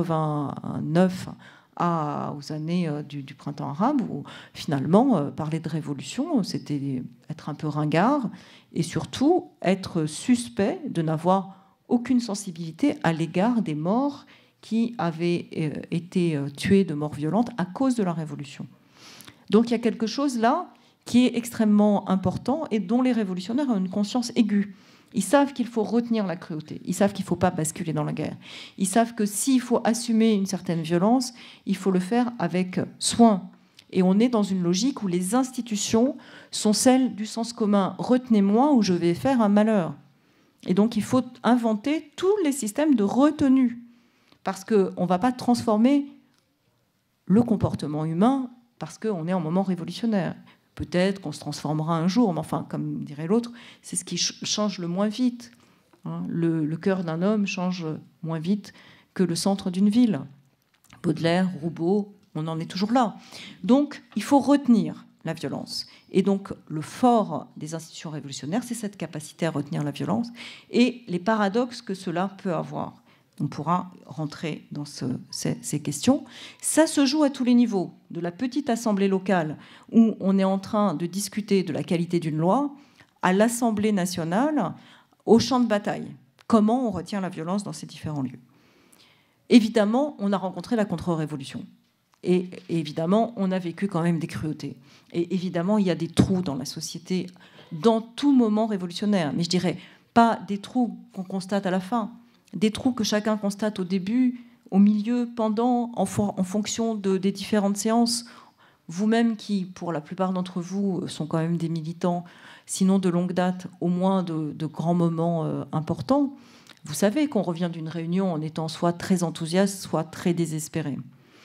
89 aux années du printemps arabe, où finalement, parler de révolution, c'était être un peu ringard, et surtout être suspect de n'avoir aucune sensibilité à l'égard des morts qui avaient été tués de mort violente à cause de la révolution. Donc il y a quelque chose là qui est extrêmement important et dont les révolutionnaires ont une conscience aiguë. Ils savent qu'il faut retenir la cruauté, ils savent qu'il ne faut pas basculer dans la guerre, ils savent que s'il faut assumer une certaine violence, il faut le faire avec soin. Et on est dans une logique où les institutions sont celles du sens commun. Retenez-moi ou je vais faire un malheur. Et donc il faut inventer tous les systèmes de retenue, parce qu'on ne va pas transformer le comportement humain parce qu'on est en moment révolutionnaire. Peut-être qu'on se transformera un jour, mais enfin, comme dirait l'autre, c'est ce qui change le moins vite. Le cœur d'un homme change moins vite que le centre d'une ville. Baudelaire, Roubaud, on en est toujours là. Donc, il faut retenir la violence. Et donc, le fort des institutions révolutionnaires, c'est cette capacité à retenir la violence et les paradoxes que cela peut avoir. On pourra rentrer dans ces questions. Ça se joue à tous les niveaux, de la petite assemblée locale où on est en train de discuter de la qualité d'une loi, à l'Assemblée nationale, au champ de bataille. Comment on retient la violence dans ces différents lieux? Évidemment, on a rencontré la contre-révolution. Et évidemment, on a vécu quand même des cruautés. Et évidemment, il y a des trous dans la société, dans tout moment révolutionnaire. Mais je dirais pas des trous qu'on constate à la fin, des trous que chacun constate au début, au milieu, pendant, en fonction des différentes séances. Vous-même qui, pour la plupart d'entre vous, sont quand même des militants, sinon de longue date, au moins de grands moments importants, vous savez qu'on revient d'une réunion en étant soit très enthousiaste, soit très désespéré.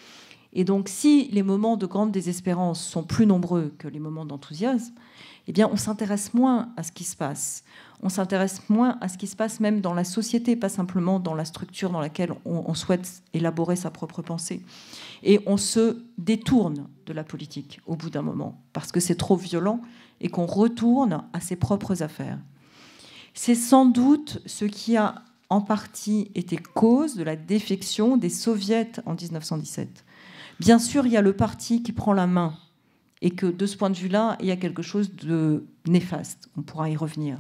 Et donc, si les moments de grande désespérance sont plus nombreux que les moments d'enthousiasme, eh bien, on s'intéresse moins à ce qui se passe. On s'intéresse moins à ce qui se passe même dans la société, pas simplement dans la structure dans laquelle on souhaite élaborer sa propre pensée. Et on se détourne de la politique au bout d'un moment, parce que c'est trop violent et qu'on retourne à ses propres affaires. C'est sans doute ce qui a en partie été cause de la défection des soviets en 1917. Bien sûr, il y a le parti qui prend la main, et que de ce point de vue-là, il y a quelque chose de néfaste. On pourra y revenir.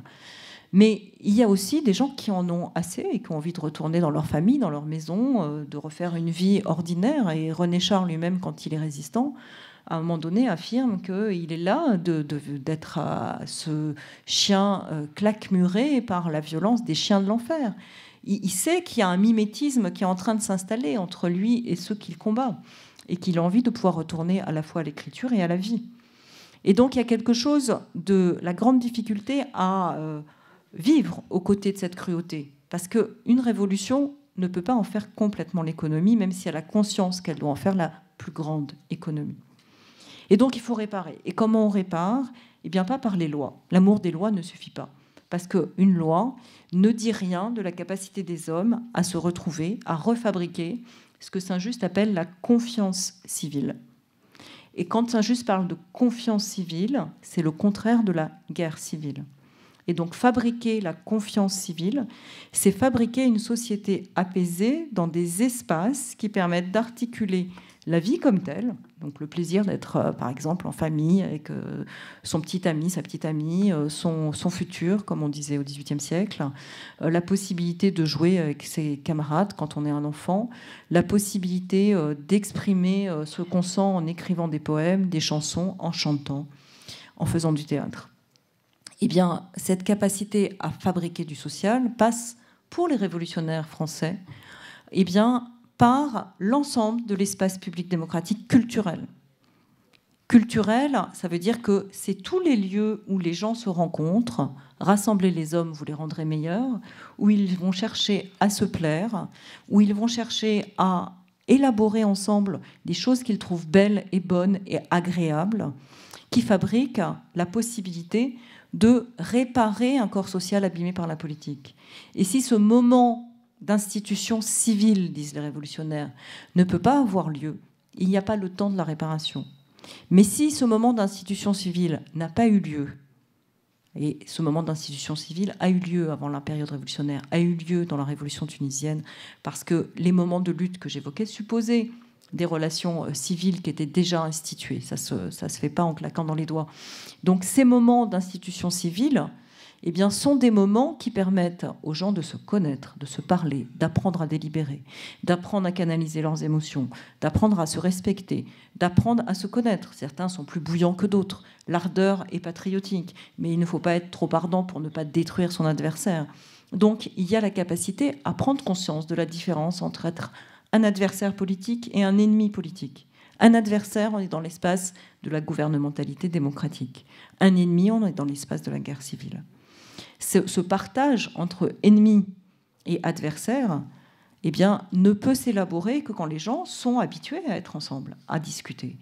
Mais il y a aussi des gens qui en ont assez et qui ont envie de retourner dans leur famille, dans leur maison, de refaire une vie ordinaire. Et René Char lui-même, quand il est résistant, à un moment donné, affirme qu'il est là d'être ce chien claquemuré par la violence des chiens de l'enfer. Il sait qu'il y a un mimétisme qui est en train de s'installer entre lui et ceux qu'il combat, et qu'il a envie de pouvoir retourner à la fois à l'écriture et à la vie. Et donc, il y a quelque chose de la grande difficulté à vivre aux côtés de cette cruauté. Parce qu'une révolution ne peut pas en faire complètement l'économie, même si elle a conscience qu'elle doit en faire la plus grande économie. Et donc, il faut réparer. Et comment on répare? Eh bien, pas par les lois. L'amour des lois ne suffit pas. Parce qu'une loi ne dit rien de la capacité des hommes à se retrouver, à refabriquer ce que Saint-Just appelle la confiance civile. Et quand Saint-Just parle de confiance civile, c'est le contraire de la guerre civile. Et donc fabriquer la confiance civile, c'est fabriquer une société apaisée dans des espaces qui permettent d'articuler la vie comme telle, donc le plaisir d'être, par exemple, en famille avec son petit ami, sa petite amie, son futur, comme on disait au XVIIIe siècle, la possibilité de jouer avec ses camarades quand on est un enfant, la possibilité d'exprimer ce qu'on sent en écrivant des poèmes, des chansons, en chantant, en faisant du théâtre. eh bien, cette capacité à fabriquer du social passe, pour les révolutionnaires français, eh bien, par l'ensemble de l'espace public démocratique culturel. Culturel, ça veut dire que c'est tous les lieux où les gens se rencontrent. Rassembler les hommes, vous les rendrez meilleurs, où ils vont chercher à se plaire, où ils vont chercher à élaborer ensemble des choses qu'ils trouvent belles et bonnes et agréables, qui fabriquent la possibilité de réparer un corps social abîmé par la politique. Et si ce moment d'institution civile, disent les révolutionnaires, ne peut pas avoir lieu, il n'y a pas le temps de la réparation. Mais si ce moment d'institution civile n'a pas eu lieu, et ce moment d'institution civile a eu lieu avant la période révolutionnaire, a eu lieu dans la révolution tunisienne, parce que les moments de lutte que j'évoquais supposaient des relations civiles qui étaient déjà instituées. Ça se fait pas en claquant dans les doigts. Donc ces moments d'institution civile, eh bien, sont des moments qui permettent aux gens de se connaître, de se parler, d'apprendre à délibérer, d'apprendre à canaliser leurs émotions, d'apprendre à se respecter, d'apprendre à se connaître. Certains sont plus bouillants que d'autres. L'ardeur est patriotique, mais il ne faut pas être trop ardent pour ne pas détruire son adversaire. Donc, il y a la capacité à prendre conscience de la différence entre être un adversaire politique et un ennemi politique. Un adversaire, on est dans l'espace de la gouvernementalité démocratique. Un ennemi, on est dans l'espace de la guerre civile. Ce partage entre ennemi et adversaire, eh bien, ne peut s'élaborer que quand les gens sont habitués à être ensemble, à discuter,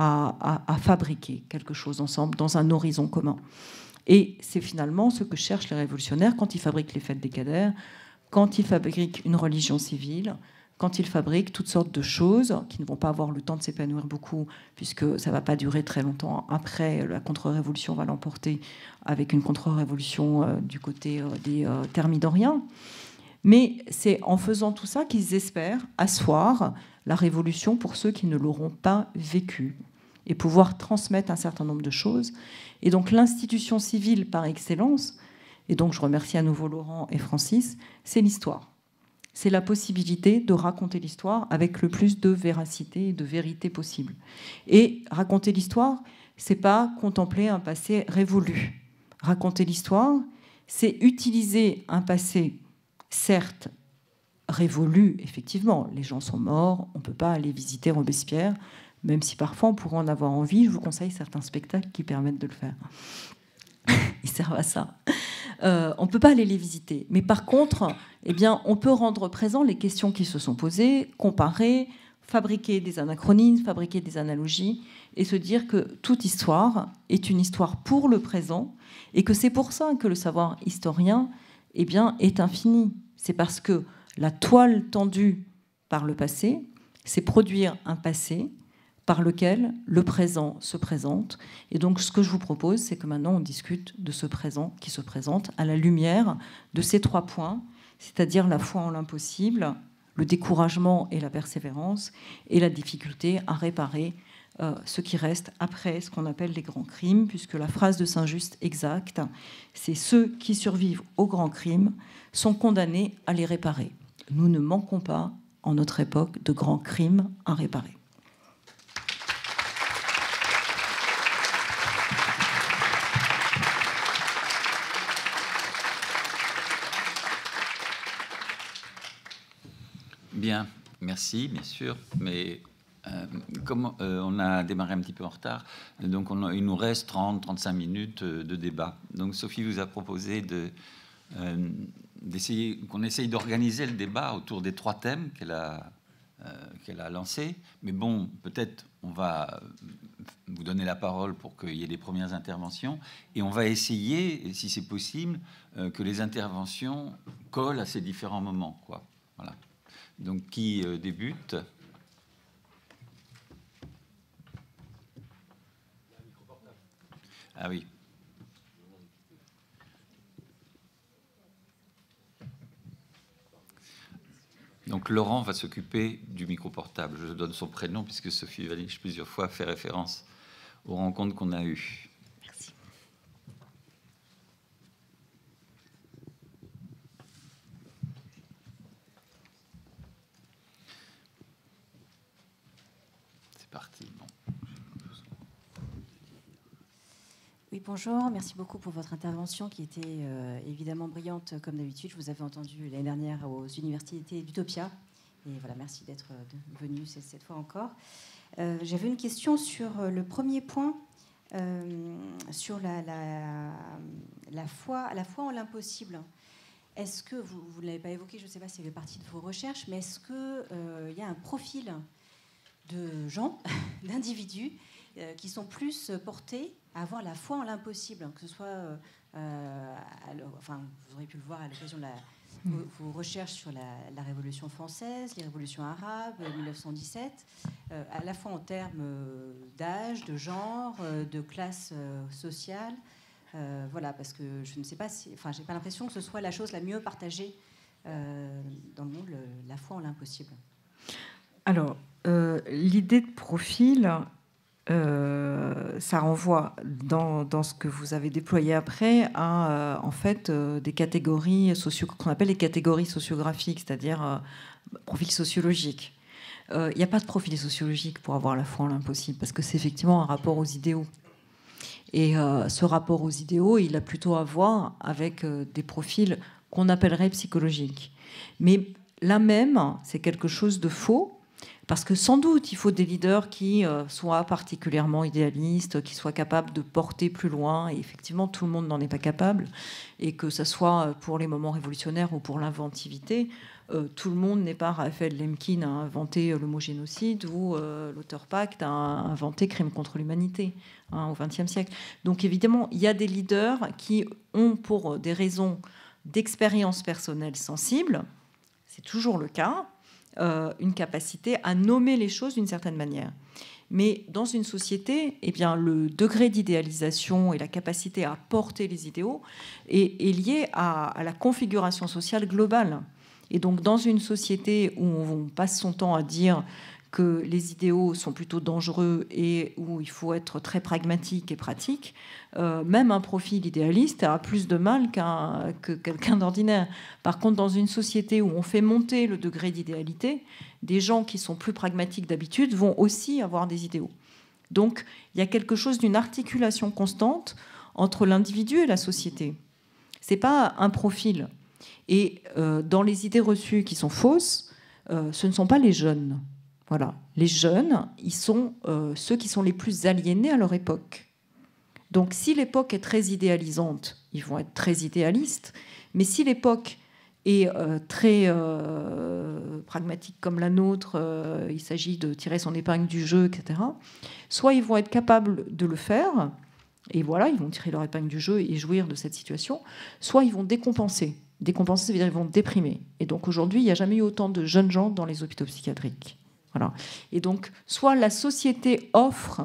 à fabriquer quelque chose ensemble dans un horizon commun. Et c'est finalement ce que cherchent les révolutionnaires quand ils fabriquent les fêtes des cadères, quand ils fabriquent une religion civile, quand ils fabriquent toutes sortes de choses qui ne vont pas avoir le temps de s'épanouir beaucoup, puisque ça ne va pas durer très longtemps. Après, la contre-révolution va l'emporter avec une contre-révolution du côté des thermidoriens. Mais c'est en faisant tout ça qu'ils espèrent asseoir la révolution pour ceux qui ne l'auront pas vécue et pouvoir transmettre un certain nombre de choses. Et donc l'institution civile par excellence, et donc je remercie à nouveau Laurent et Francis, c'est l'histoire. C'est la possibilité de raconter l'histoire avec le plus de véracité et de vérité possible. Et raconter l'histoire, c'est pas contempler un passé révolu. Raconter l'histoire, c'est utiliser un passé, certes, révolu, effectivement. Les gens sont morts, on ne peut pas aller visiter Robespierre, même si parfois on pourrait en avoir envie. Je vous conseille certains spectacles qui permettent de le faire. Ils servent à ça. On ne peut pas aller les visiter. Mais par contre, eh bien, on peut rendre présent les questions qui se sont posées, comparer, fabriquer des anachronismes, fabriquer des analogies, et se dire que toute histoire est une histoire pour le présent, et que c'est pour ça que le savoir historien, eh bien, est infini. C'est parce que la toile tendue par le passé, c'est produire un passé par lequel le présent se présente. Et donc, ce que je vous propose, c'est que maintenant, on discute de ce présent qui se présente à la lumière de ces 3 points, c'est-à-dire la foi en l'impossible, le découragement et la persévérance, et la difficulté à réparer ce qui reste après ce qu'on appelle les grands crimes, puisque la phrase de Saint-Just exacte, c'est « ceux qui survivent aux grands crimes sont condamnés à les réparer ». Nous ne manquons pas, en notre époque, de grands crimes à réparer. Bien, merci, bien sûr, mais comme on a démarré un petit peu en retard, donc il nous reste 30-35 minutes de débat. Donc Sophie vous a proposé qu'on essaye d'organiser le débat autour des 3 thèmes qu'elle a lancés. Mais bon, peut-être on va vous donner la parole pour qu'il y ait des premières interventions, et on va essayer, si c'est possible, que les interventions collent à ces différents moments, quoi. Voilà. Donc, qui débute ? Ah oui. Donc, Laurent va s'occuper du micro portable. Je donne son prénom puisque Sophie Valich plusieurs fois fait référence aux rencontres qu'on a eues. Merci. C'est parti. Bon. Oui, Oui, bonjour. Merci beaucoup pour votre intervention qui était évidemment brillante comme d'habitude. Je vous avais entendu l'année dernière aux universités d'Utopia. Et voilà, merci d'être venu cette fois encore. J'avais une question sur le premier point, sur la foi en l'impossible. Est-ce que, vous ne l'avez pas évoqué, je ne sais pas si ça fait partie de vos recherches, mais est-ce qu'il y a un profil de gens, d'individus, qui sont plus portés à avoir la foi en l'impossible, que ce soit, enfin, vous aurez pu le voir à l'occasion de vos recherches sur la Révolution française, les révolutions arabes, 1917, à la fois en termes d'âge, de genre, de classe sociale. Voilà, parce que je ne sais pas si, enfin, j'ai pas l'impression que ce soit la chose la mieux partagée dans le monde, la foi en l'impossible. Alors, l'idée de profil, ça renvoie dans ce que vous avez déployé après à en fait des catégories qu'on appelle les catégories sociographiques, c'est-à-dire profil sociologique. Il n'y a pas de profil sociologique pour avoir la foi en l'impossible, parce que c'est effectivement un rapport aux idéaux. Et ce rapport aux idéaux, il a plutôt à voir avec des profils qu'on appellerait psychologiques. Mais là même, c'est quelque chose de faux, parce que sans doute, il faut des leaders qui soient particulièrement idéalistes, qui soient capables de porter plus loin. Et effectivement, tout le monde n'en est pas capable. Et que ce soit pour les moments révolutionnaires ou pour l'inventivité, tout le monde n'est pas Raphaël Lemkin à inventer le mot génocide ou l'auteur Pacte à inventer crime contre l'humanité au XXe siècle. Donc évidemment, il y a des leaders qui ont, pour des raisons d'expérience personnelle sensible, c'est toujours le cas, une capacité à nommer les choses d'une certaine manière. Mais dans une société, eh bien, le degré d'idéalisation et la capacité à porter les idéaux est lié à la configuration sociale globale. Et donc, dans une société où on passe son temps à dire que les idéaux sont plutôt dangereux et où il faut être très pragmatique et pratique, même un profil idéaliste a plus de mal que quelqu'un d'ordinaire. Par contre, dans une société où on fait monter le degré d'idéalité, des gens qui sont plus pragmatiques d'habitude vont aussi avoir des idéaux. Donc, il y a quelque chose d'une articulation constante entre l'individu et la société. Ce n'est pas un profil. Et dans les idées reçues qui sont fausses, ce ne sont pas les jeunes. Voilà. Les jeunes, ils sont ceux qui sont les plus aliénés à leur époque. Donc si l'époque est très idéalisante, ils vont être très idéalistes. Mais si l'époque est très pragmatique comme la nôtre, il s'agit de tirer son épingle du jeu, etc., soit ils vont être capables de le faire, et voilà, ils vont tirer leur épingle du jeu et jouir de cette situation, soit ils vont décompenser. Décompenser, ça veut dire qu'ils vont déprimer. Et donc aujourd'hui, il n'y a jamais eu autant de jeunes gens dans les hôpitaux psychiatriques. Voilà. Et donc, soit la société offre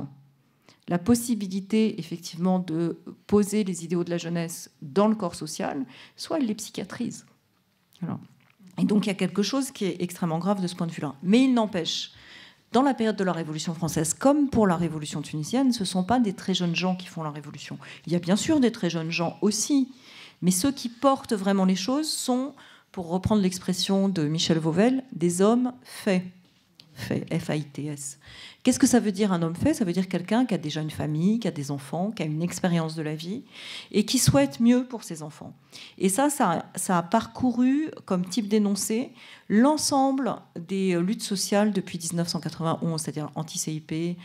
la possibilité, effectivement, de poser les idéaux de la jeunesse dans le corps social, soit elle les psychiatrise. Voilà. Et donc, il y a quelque chose qui est extrêmement grave de ce point de vue-là. Mais il n'empêche, dans la période de la Révolution française, comme pour la Révolution tunisienne, ce ne sont pas des très jeunes gens qui font la Révolution. Il y a bien sûr des très jeunes gens aussi, mais ceux qui portent vraiment les choses sont, pour reprendre l'expression de Michel Vauvel, des hommes faits. F-A-I-T-S. Qu'est-ce que ça veut dire un homme fait ? Ça veut dire quelqu'un qui a déjà une famille, qui a des enfants, qui a une expérience de la vie et qui souhaite mieux pour ses enfants. Et ça a parcouru comme type d'énoncé l'ensemble des luttes sociales depuis 1991, c'est-à-dire anti-CIP,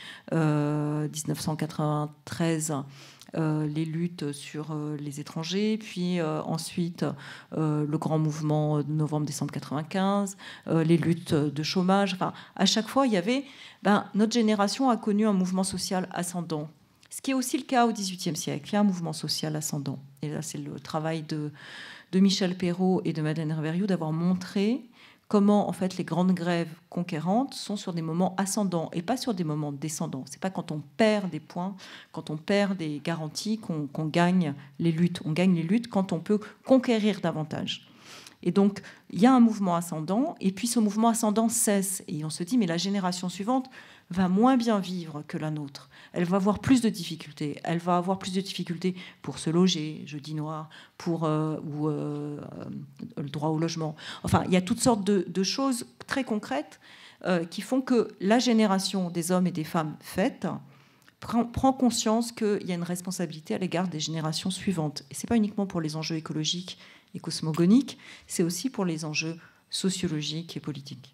1993, les luttes sur les étrangers, puis ensuite le grand mouvement de novembre-décembre 95, les luttes de chômage. Enfin, à chaque fois, il y avait... notre génération a connu un mouvement social ascendant, ce qui est aussi le cas au XVIIIe siècle. Il y a un mouvement social ascendant. Et là, c'est le travail de Michel Perrault et de Madeleine Reverriou d'avoir montré comment en fait les grandes grèves conquérantes sont sur des moments ascendants et pas sur des moments descendants. C'est pas quand on perd des points, quand on perd des garanties qu'on gagne les luttes. On gagne les luttes quand on peut conquérir davantage. Et donc, il y a un mouvement ascendant, et puis ce mouvement ascendant cesse. Et on se dit, mais la génération suivante va moins bien vivre que la nôtre. Elle va avoir plus de difficultés. Elle va avoir plus de difficultés pour se loger, jeudi noir, pour le droit au logement. Enfin, il y a toutes sortes de choses très concrètes qui font que la génération des hommes et des femmes faites prend conscience qu'il y a une responsabilité à l'égard des générations suivantes. Et ce n'est pas uniquement pour les enjeux écologiques et cosmogoniques, c'est aussi pour les enjeux sociologiques et politiques.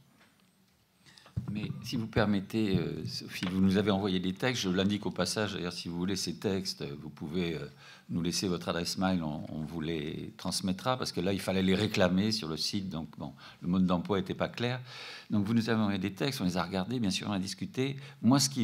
Mais si vous permettez, Sophie, vous nous avez envoyé des textes, je l'indique au passage, d'ailleurs, si vous voulez ces textes, vous pouvez nous laisser votre adresse mail, on vous les transmettra, parce que là, il fallait les réclamer sur le site, donc bon, le mode d'emploi n'était pas clair. Donc vous nous avez envoyé des textes, on les a regardés, bien sûr, on a discuté. Moi, ce qui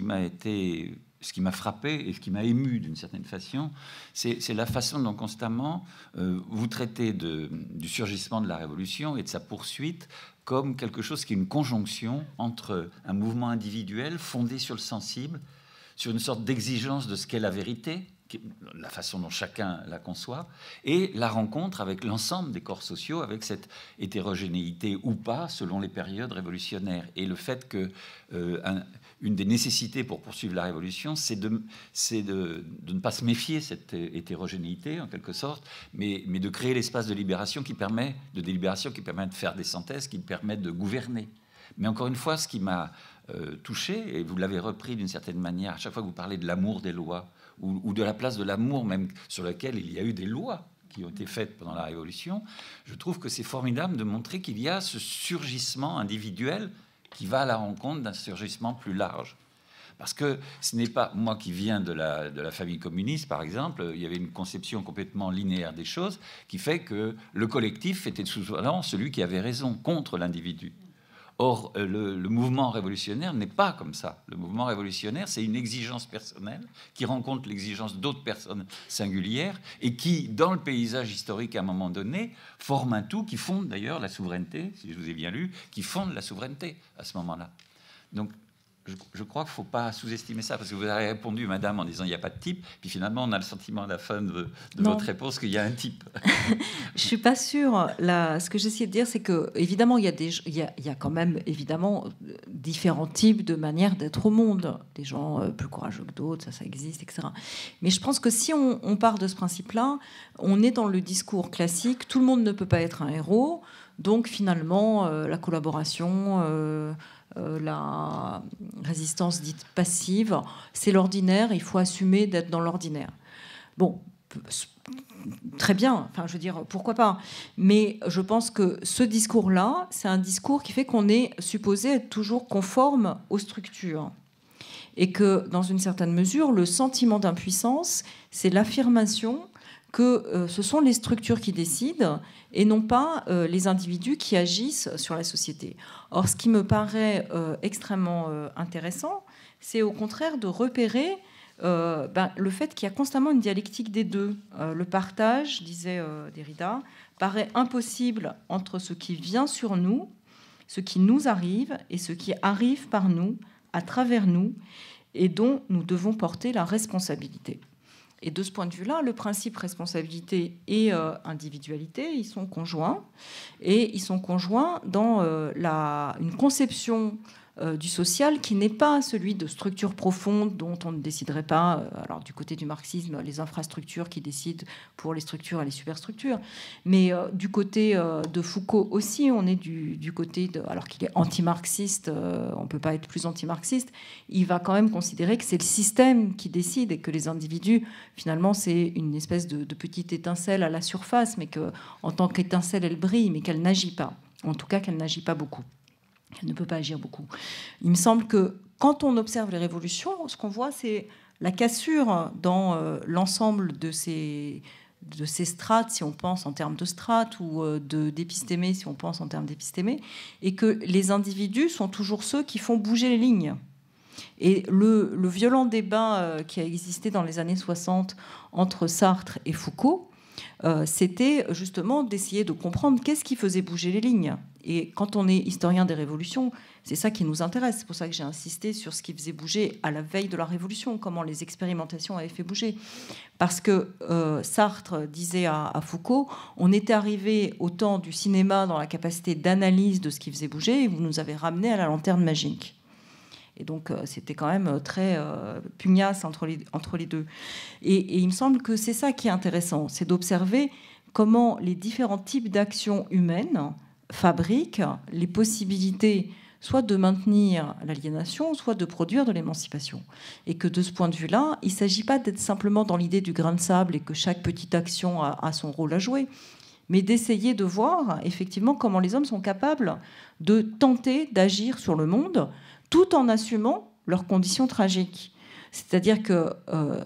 m'a frappé et ce qui m'a ému d'une certaine façon, c'est la façon dont constamment vous traitez du surgissement de la Révolution et de sa poursuite comme quelque chose qui est une conjonction entre un mouvement individuel fondé sur le sensible, sur une sorte d'exigence de ce qu'est la vérité, la façon dont chacun la conçoit, et la rencontre avec l'ensemble des corps sociaux, avec cette hétérogénéité ou pas, selon les périodes révolutionnaires. Et le fait que une des nécessités pour poursuivre la Révolution, c'est de ne pas se méfier de cette hétérogénéité, en quelque sorte, mais de créer l'espace de libération de délibération qui permet de faire des synthèses, qui permet de gouverner. Mais encore une fois, ce qui m'a touché, et vous l'avez repris d'une certaine manière, à chaque fois que vous parlez de l'amour des lois, ou de la place de l'amour même sur laquelle il y a eu des lois qui ont été faites pendant la Révolution, je trouve que c'est formidable de montrer qu'il y a ce surgissement individuel qui va à la rencontre d'un surgissement plus large. Parce que ce n'est pas... Moi qui viens de la famille communiste, par exemple, il y avait une conception complètement linéaire des choses qui fait que le collectif était souvent celui qui avait raison contre l'individu. Or, le mouvement révolutionnaire n'est pas comme ça. Le mouvement révolutionnaire, c'est une exigence personnelle qui rencontre l'exigence d'autres personnes singulières et qui, dans le paysage historique à un moment donné, forme un tout qui fonde d'ailleurs la souveraineté, si je vous ai bien lu, qui fonde la souveraineté à ce moment-là. Donc, je crois qu'il ne faut pas sous-estimer ça, parce que vous avez répondu, madame, en disant il n'y a pas de type, puis finalement on a le sentiment à la fin de votre réponse qu'il y a un type. Je ne suis pas sûre. Là, ce que j'essaie de dire, c'est que évidemment il y a quand même évidemment différents types de manières d'être au monde. Des gens plus courageux que d'autres, ça existe, etc. Mais je pense que si on part de ce principe-là, on est dans le discours classique, tout le monde ne peut pas être un héros, donc finalement la collaboration... la résistance dite passive, c'est l'ordinaire, il faut assumer d'être dans l'ordinaire. Bon, très bien, enfin, je veux dire, pourquoi pas. Mais je pense que ce discours-là, c'est un discours qui fait qu'on est supposé être toujours conforme aux structures. Et que, dans une certaine mesure, le sentiment d'impuissance, c'est l'affirmation que ce sont les structures qui décident et non pas les individus qui agissent sur la société. Or, ce qui me paraît extrêmement intéressant, c'est au contraire de repérer le fait qu'il y a constamment une dialectique des deux. Le partage, disait Derrida, paraît impossible entre ce qui vient sur nous, ce qui nous arrive, et ce qui arrive par nous, à travers nous, et dont nous devons porter la responsabilité. Et de ce point de vue-là, le principe responsabilité et individualité, ils sont conjoints. Et ils sont conjoints dans une conception du social qui n'est pas celui de structures profondes dont on ne déciderait pas. Alors du côté du marxisme, les infrastructures qui décident pour les structures et les superstructures. Mais du côté de Foucault aussi, on est du côté alors qu'il est anti-marxiste, on ne peut pas être plus anti-marxiste, il va quand même considérer que c'est le système qui décide et que les individus, finalement, c'est une espèce de petite étincelle à la surface, mais qu'en tant qu'étincelle, elle brille, mais qu'elle n'agit pas. En tout cas, qu'elle n'agit pas beaucoup. Elle ne peut pas agir beaucoup. Il me semble que quand on observe les révolutions, ce qu'on voit, c'est la cassure dans l'ensemble de ces strates, si on pense en termes de strates, ou d'épistémé, si on pense en termes d'épistémé, et que les individus sont toujours ceux qui font bouger les lignes. Et le violent débat qui a existé dans les années 60 entre Sartre et Foucault, c'était justement d'essayer de comprendre qu'est-ce qui faisait bouger les lignes. Et quand on est historien des révolutions, c'est ça qui nous intéresse. C'est pour ça que j'ai insisté sur ce qui faisait bouger à la veille de la Révolution, comment les expérimentations avaient fait bouger. Parce que Sartre disait à Foucault, on était arrivé au temps du cinéma dans la capacité d'analyse de ce qui faisait bouger, et vous nous avez ramené à la lanterne magique. Et donc, c'était quand même très pugnace entre les deux. Et il me semble que c'est ça qui est intéressant, c'est d'observer comment les différents types d'actions humaines fabriquent les possibilités soit de maintenir l'aliénation, soit de produire de l'émancipation. Et que de ce point de vue-là, il ne s'agit pas d'être simplement dans l'idée du grain de sable et que chaque petite action a son rôle à jouer, mais d'essayer de voir effectivement comment les hommes sont capables de tenter d'agir sur le monde tout en assumant leurs conditions tragiques. C'est-à-dire que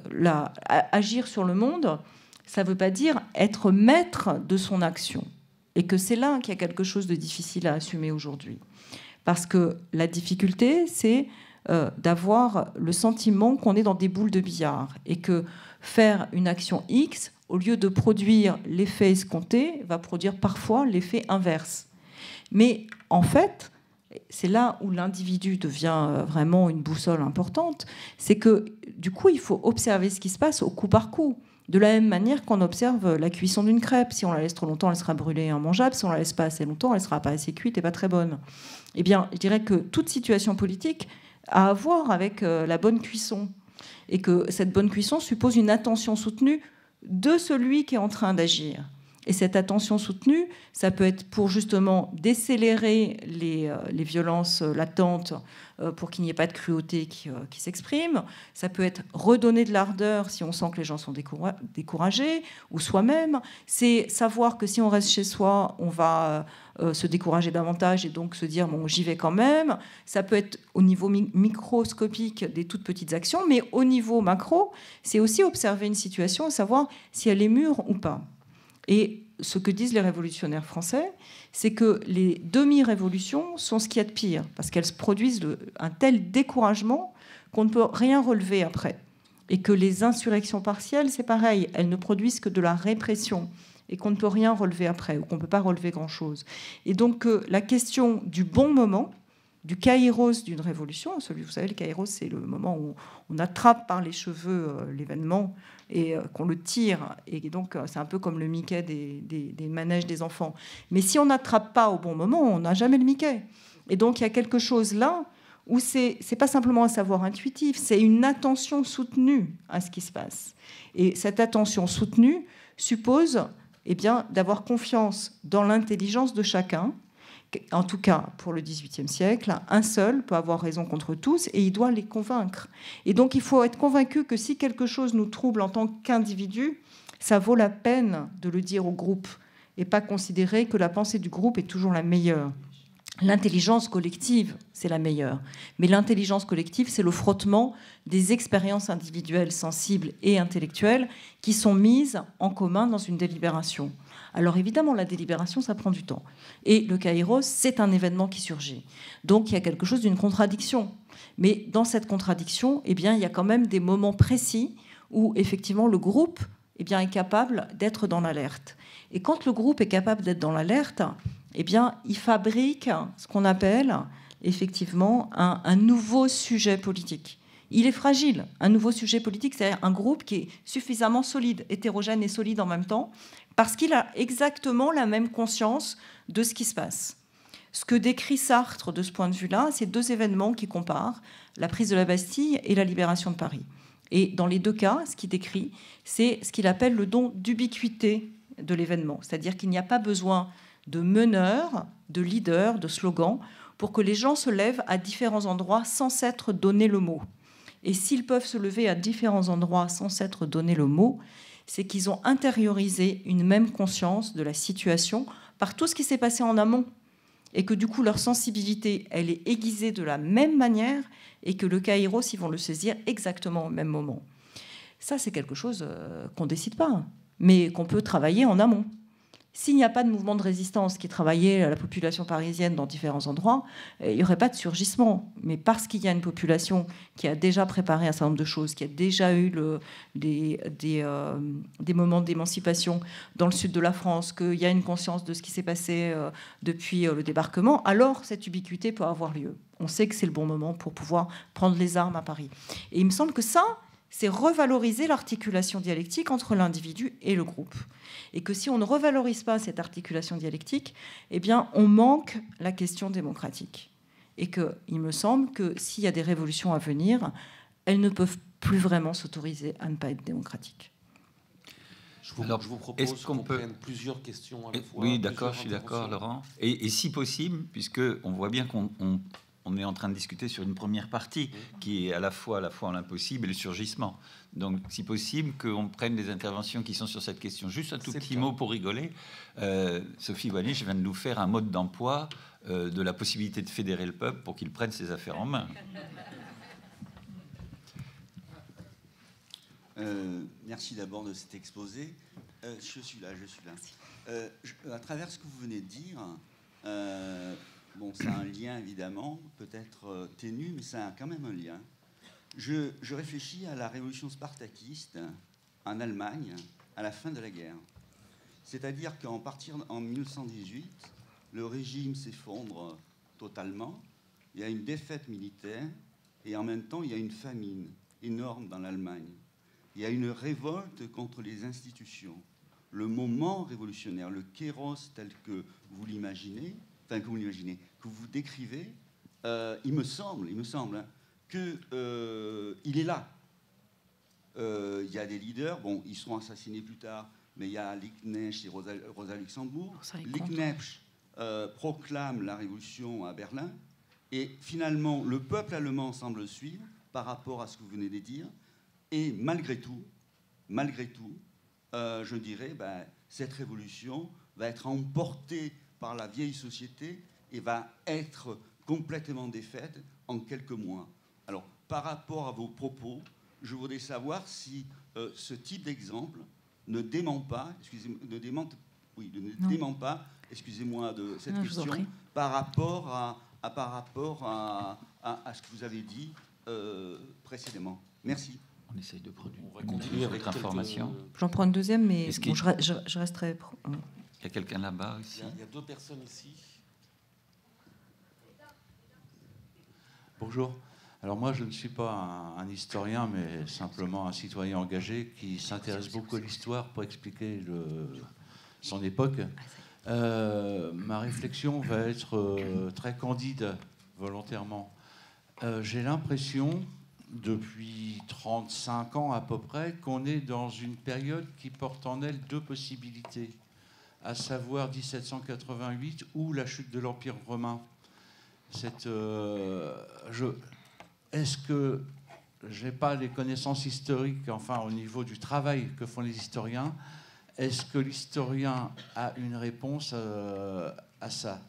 agir sur le monde, ça ne veut pas dire être maître de son action. Et que c'est là qu'il y a quelque chose de difficile à assumer aujourd'hui. Parce que la difficulté, c'est d'avoir le sentiment qu'on est dans des boules de billard et que faire une action X, au lieu de produire l'effet escompté, va produire parfois l'effet inverse. Mais en fait, c'est là où l'individu devient vraiment une boussole importante, c'est que du coup, il faut observer ce qui se passe au coup par coup. De la même manière qu'on observe la cuisson d'une crêpe. Si on la laisse trop longtemps, elle sera brûlée et immangeable. Si on la laisse pas assez longtemps, elle sera pas assez cuite et pas très bonne. Eh bien, je dirais que toute situation politique a à voir avec la bonne cuisson. Et que cette bonne cuisson suppose une attention soutenue de celui qui est en train d'agir. Et cette attention soutenue, ça peut être pour justement décélérer les violences latentes pour qu'il n'y ait pas de cruauté qui s'exprime. Ça peut être redonner de l'ardeur si on sent que les gens sont découragés, ou soi-même. C'est savoir que si on reste chez soi, on va se décourager davantage et donc se dire bon, j'y vais quand même. Ça peut être au niveau microscopique des toutes petites actions, mais au niveau macro, c'est aussi observer une situation et savoir si elle est mûre ou pas. Et ce que disent les révolutionnaires français, c'est que les demi-révolutions sont ce qu'il y a de pire, parce qu'elles produisent un tel découragement qu'on ne peut rien relever après. Et que les insurrections partielles, c'est pareil, elles ne produisent que de la répression, et qu'on ne peut rien relever après, ou qu'on ne peut pas relever grand-chose. Et donc la question du bon moment, du kairos d'une révolution, vous savez, le kairos, c'est le moment où on attrape par les cheveux l'événement, et qu'on le tire. Et donc, c'est un peu comme le Mickey des manèges des enfants. Mais si on n'attrape pas au bon moment, on n'a jamais le Mickey. Et donc, il y a quelque chose là où c'est pas simplement un savoir intuitif, c'est une attention soutenue à ce qui se passe. Et cette attention soutenue suppose d'avoir confiance dans l'intelligence de chacun. En tout cas, pour le XVIIIe siècle, un seul peut avoir raison contre tous et il doit les convaincre. Et donc, il faut être convaincu que si quelque chose nous trouble en tant qu'individu, ça vaut la peine de le dire au groupe et pas considérer que la pensée du groupe est toujours la meilleure. L'intelligence collective, c'est la meilleure. Mais l'intelligence collective, c'est le frottement des expériences individuelles, sensibles et intellectuelles qui sont mises en commun dans une délibération. Alors évidemment, la délibération, ça prend du temps. Et le kairos, c'est un événement qui surgit. Donc il y a quelque chose d'une contradiction. Mais dans cette contradiction, il y a quand même des moments précis où effectivement le groupe est capable d'être dans l'alerte. Et quand le groupe est capable d'être dans l'alerte, il fabrique ce qu'on appelle effectivement un nouveau sujet politique. Il est fragile. Un nouveau sujet politique, c'est un groupe qui est suffisamment solide, hétérogène et solide en même temps, parce qu'il a exactement la même conscience de ce qui se passe. Ce que décrit Sartre de ce point de vue-là, c'est deux événements qui comparent, la prise de la Bastille et la libération de Paris. Et dans les deux cas, ce qu'il décrit, c'est ce qu'il appelle le don d'ubiquité de l'événement. C'est-à-dire qu'il n'y a pas besoin de meneurs, de leaders, de slogans, pour que les gens se lèvent à différents endroits sans s'être donné le mot. Et s'ils peuvent se lever à différents endroits sans s'être donné le mot, c'est qu'ils ont intériorisé une même conscience de la situation par tout ce qui s'est passé en amont. Et que du coup, leur sensibilité, elle est aiguisée de la même manière et que le kairos, ils vont le saisir exactement au même moment. Ça, c'est quelque chose qu'on ne décide pas, mais qu'on peut travailler en amont. S'il n'y a pas de mouvement de résistance qui travaillait à la population parisienne dans différents endroits, il n'y aurait pas de surgissement. Mais parce qu'il y a une population qui a déjà préparé un certain nombre de choses, qui a déjà eu des moments d'émancipation dans le sud de la France, qu'il y a une conscience de ce qui s'est passé depuis le débarquement, alors cette ubiquité peut avoir lieu. On sait que c'est le bon moment pour pouvoir prendre les armes à Paris. Et il me semble que ça, c'est revaloriser l'articulation dialectique entre l'individu et le groupe. Et que si on ne revalorise pas cette articulation dialectique, on manque la question démocratique. Et qu'il me semble que s'il y a des révolutions à venir, elles ne peuvent plus vraiment s'autoriser à ne pas être démocratiques. Je vous propose qu'on prenne plusieurs questions à la fois. Oui, d'accord, je suis d'accord, Laurent. Et si possible, puisqu'on voit bien qu'on on est en train de discuter sur une première partie qui est à la fois l'impossible et le surgissement. Donc, si possible, qu'on prenne des interventions qui sont sur cette question. Juste un tout petit mot pour rigoler. Sophie Wallich vient de nous faire un mode d'emploi de la possibilité de fédérer le peuple pour qu'il prenne ses affaires en main. Merci d'abord de cet exposé. Je suis là. À travers ce que vous venez de dire, bon, c'est un lien évidemment, peut-être ténu, mais c'est quand même un lien. Je réfléchis à la révolution spartakiste en Allemagne à la fin de la guerre. C'est-à-dire en 1918, le régime s'effondre totalement, il y a une défaite militaire et en même temps il y a une famine énorme dans l'Allemagne. Il y a une révolte contre les institutions. Le moment révolutionnaire, le kéros tel que vous l'imaginez, que vous décrivez, il me semble qu'il est là. Il y a des leaders, bon, ils seront assassinés plus tard, mais il y a Liebknecht et Rosa Luxembourg. Liebknecht proclame la révolution à Berlin, et finalement, le peuple allemand semble suivre par rapport à ce que vous venez de dire, et malgré tout, je dirais, cette révolution va être emportée par la vieille société et va être complètement défaite en quelques mois. Alors, par rapport à vos propos, je voudrais savoir si ce type d'exemple ne dément pas, excusez-moi de cette question, par rapport à ce que vous avez dit précédemment. Merci. On essaye de produire. On va continuer avec votre information. J'en prends une deuxième, mais bon, je resterai. Il y a quelqu'un là-bas aussi. Il y a deux personnes ici. Bonjour. Alors moi, je ne suis pas un historien, mais simplement un citoyen engagé qui s'intéresse beaucoup à l'histoire pour expliquer son époque. Ma réflexion va être très candide, volontairement. J'ai l'impression, depuis 35 ans à peu près, qu'on est dans une période qui porte en elle deux possibilités, à savoir 1788 ou la chute de l'Empire romain. Est-ce que je n'ai pas les connaissances historiques, enfin au niveau du travail que font les historiens, est-ce que l'historien a une réponse à ça?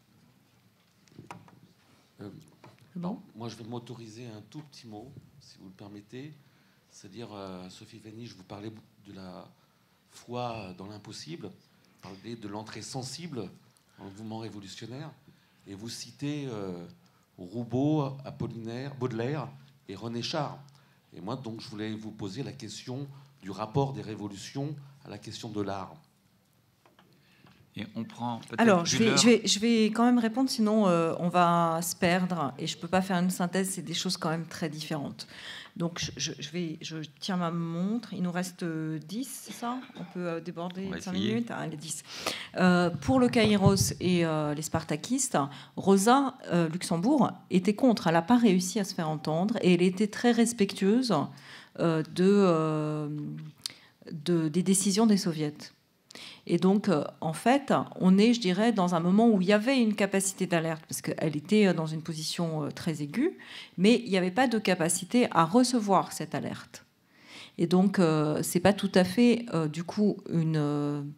Bon. Moi, je vais m'autoriser un tout petit mot, si vous le permettez. C'est-à-dire, Sophie Wallich, vous parlez de la foi dans l'impossible, vous parlez de l'entrée sensible dans le mouvement révolutionnaire, et vous citez Roubaud, Apollinaire, Baudelaire et René Char. Et moi, donc, je voulais vous poser la question du rapport des révolutions à la question de l'art. Et on prend alors, je vais quand même répondre, sinon on va se perdre et je ne peux pas faire une synthèse, c'est des choses quand même très différentes. Donc, je tiens ma montre, il nous reste 10, c'est ça? On peut déborder 5 minutes? Allez, 10. Pour le Kairos et les Spartakistes, Rosa Luxembourg était contre, elle n'a pas réussi à se faire entendre et elle était très respectueuse des décisions des soviets. Et donc, en fait, on est, je dirais, dans un moment où il y avait une capacité d'alerte, parce qu'elle était dans une position très aiguë, mais il n'y avait pas de capacité à recevoir cette alerte. Et donc, ce n'est pas tout à fait, du coup, une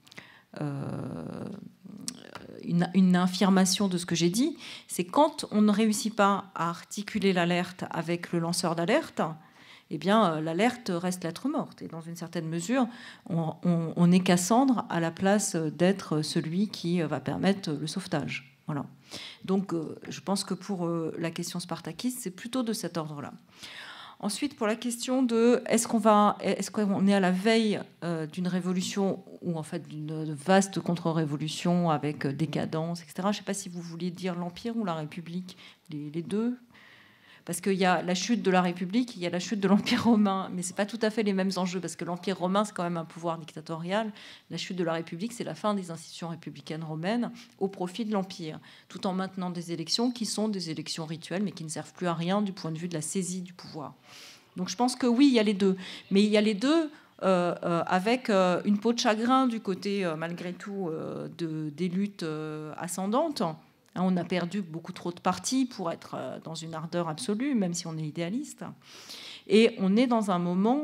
affirmation de ce que j'ai dit. C'est quand on ne réussit pas à articuler l'alerte avec le lanceur d'alerte, eh bien, l'alerte reste lettre morte. Et dans une certaine mesure, on est Cassandre à la place d'être celui qui va permettre le sauvetage. Voilà. Donc, je pense que pour la question spartakiste, c'est plutôt de cet ordre-là. Ensuite, pour la question de est-ce qu'on est à la veille d'une révolution ou en fait d'une vaste contre-révolution avec décadence, etc. Je ne sais pas si vous vouliez dire l'Empire ou la République, les deux. Parce qu'il y a la chute de la République, il y a la chute de l'Empire romain, mais ce n'est pas tout à fait les mêmes enjeux, parce que l'Empire romain, c'est quand même un pouvoir dictatorial. La chute de la République, c'est la fin des institutions républicaines romaines au profit de l'Empire, tout en maintenant des élections qui sont des élections rituelles, mais qui ne servent plus à rien du point de vue de la saisie du pouvoir. Donc je pense que oui, il y a les deux. Mais il y a les deux avec une peau de chagrin du côté, malgré tout, des luttes ascendantes, On a perdu beaucoup trop de partis pour être dans une ardeur absolue, même si on est idéaliste. Et on est dans un moment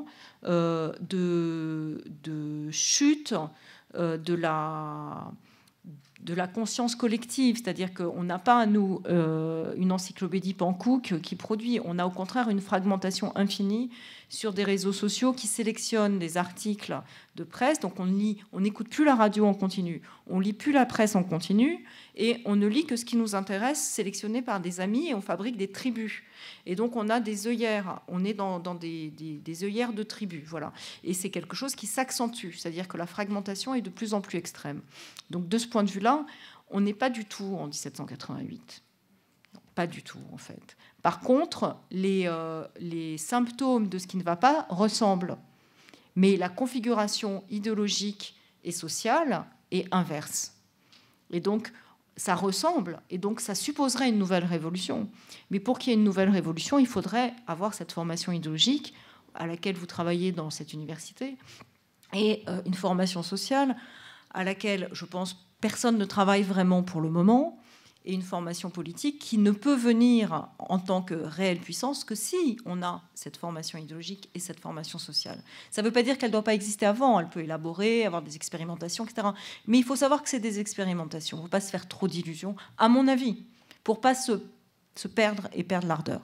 de chute de la conscience collective, c'est-à-dire qu'on n'a pas, nous, une encyclopédie Pankouk qui produit, on a au contraire une fragmentation infinie sur des réseaux sociaux qui sélectionnent des articles de presse, donc on n'écoute plus la radio en continu, on lit plus la presse en continu, et on ne lit que ce qui nous intéresse, sélectionné par des amis, et on fabrique des tribus. Et donc on a des œillères, on est dans des œillères de tribus, voilà. Et c'est quelque chose qui s'accentue, c'est-à-dire que la fragmentation est de plus en plus extrême. Donc de ce point de vue-là, on n'est pas du tout en 1788. Non, pas du tout, en fait. Par contre, les symptômes de ce qui ne va pas ressemblent. Mais la configuration idéologique et sociale est inverse. Et donc, ça ressemble, et donc ça supposerait une nouvelle révolution. Mais pour qu'il y ait une nouvelle révolution, il faudrait avoir cette formation idéologique à laquelle vous travaillez dans cette université, et une formation sociale à laquelle, je pense, personne ne travaille vraiment pour le moment, et une formation politique qui ne peut venir en tant que réelle puissance que si on a cette formation idéologique et cette formation sociale. Ça ne veut pas dire qu'elle ne doit pas exister avant, elle peut élaborer, avoir des expérimentations, etc. Mais il faut savoir que c'est des expérimentations, il ne faut pas se faire trop d'illusions, à mon avis, pour ne pas se perdre et perdre l'ardeur.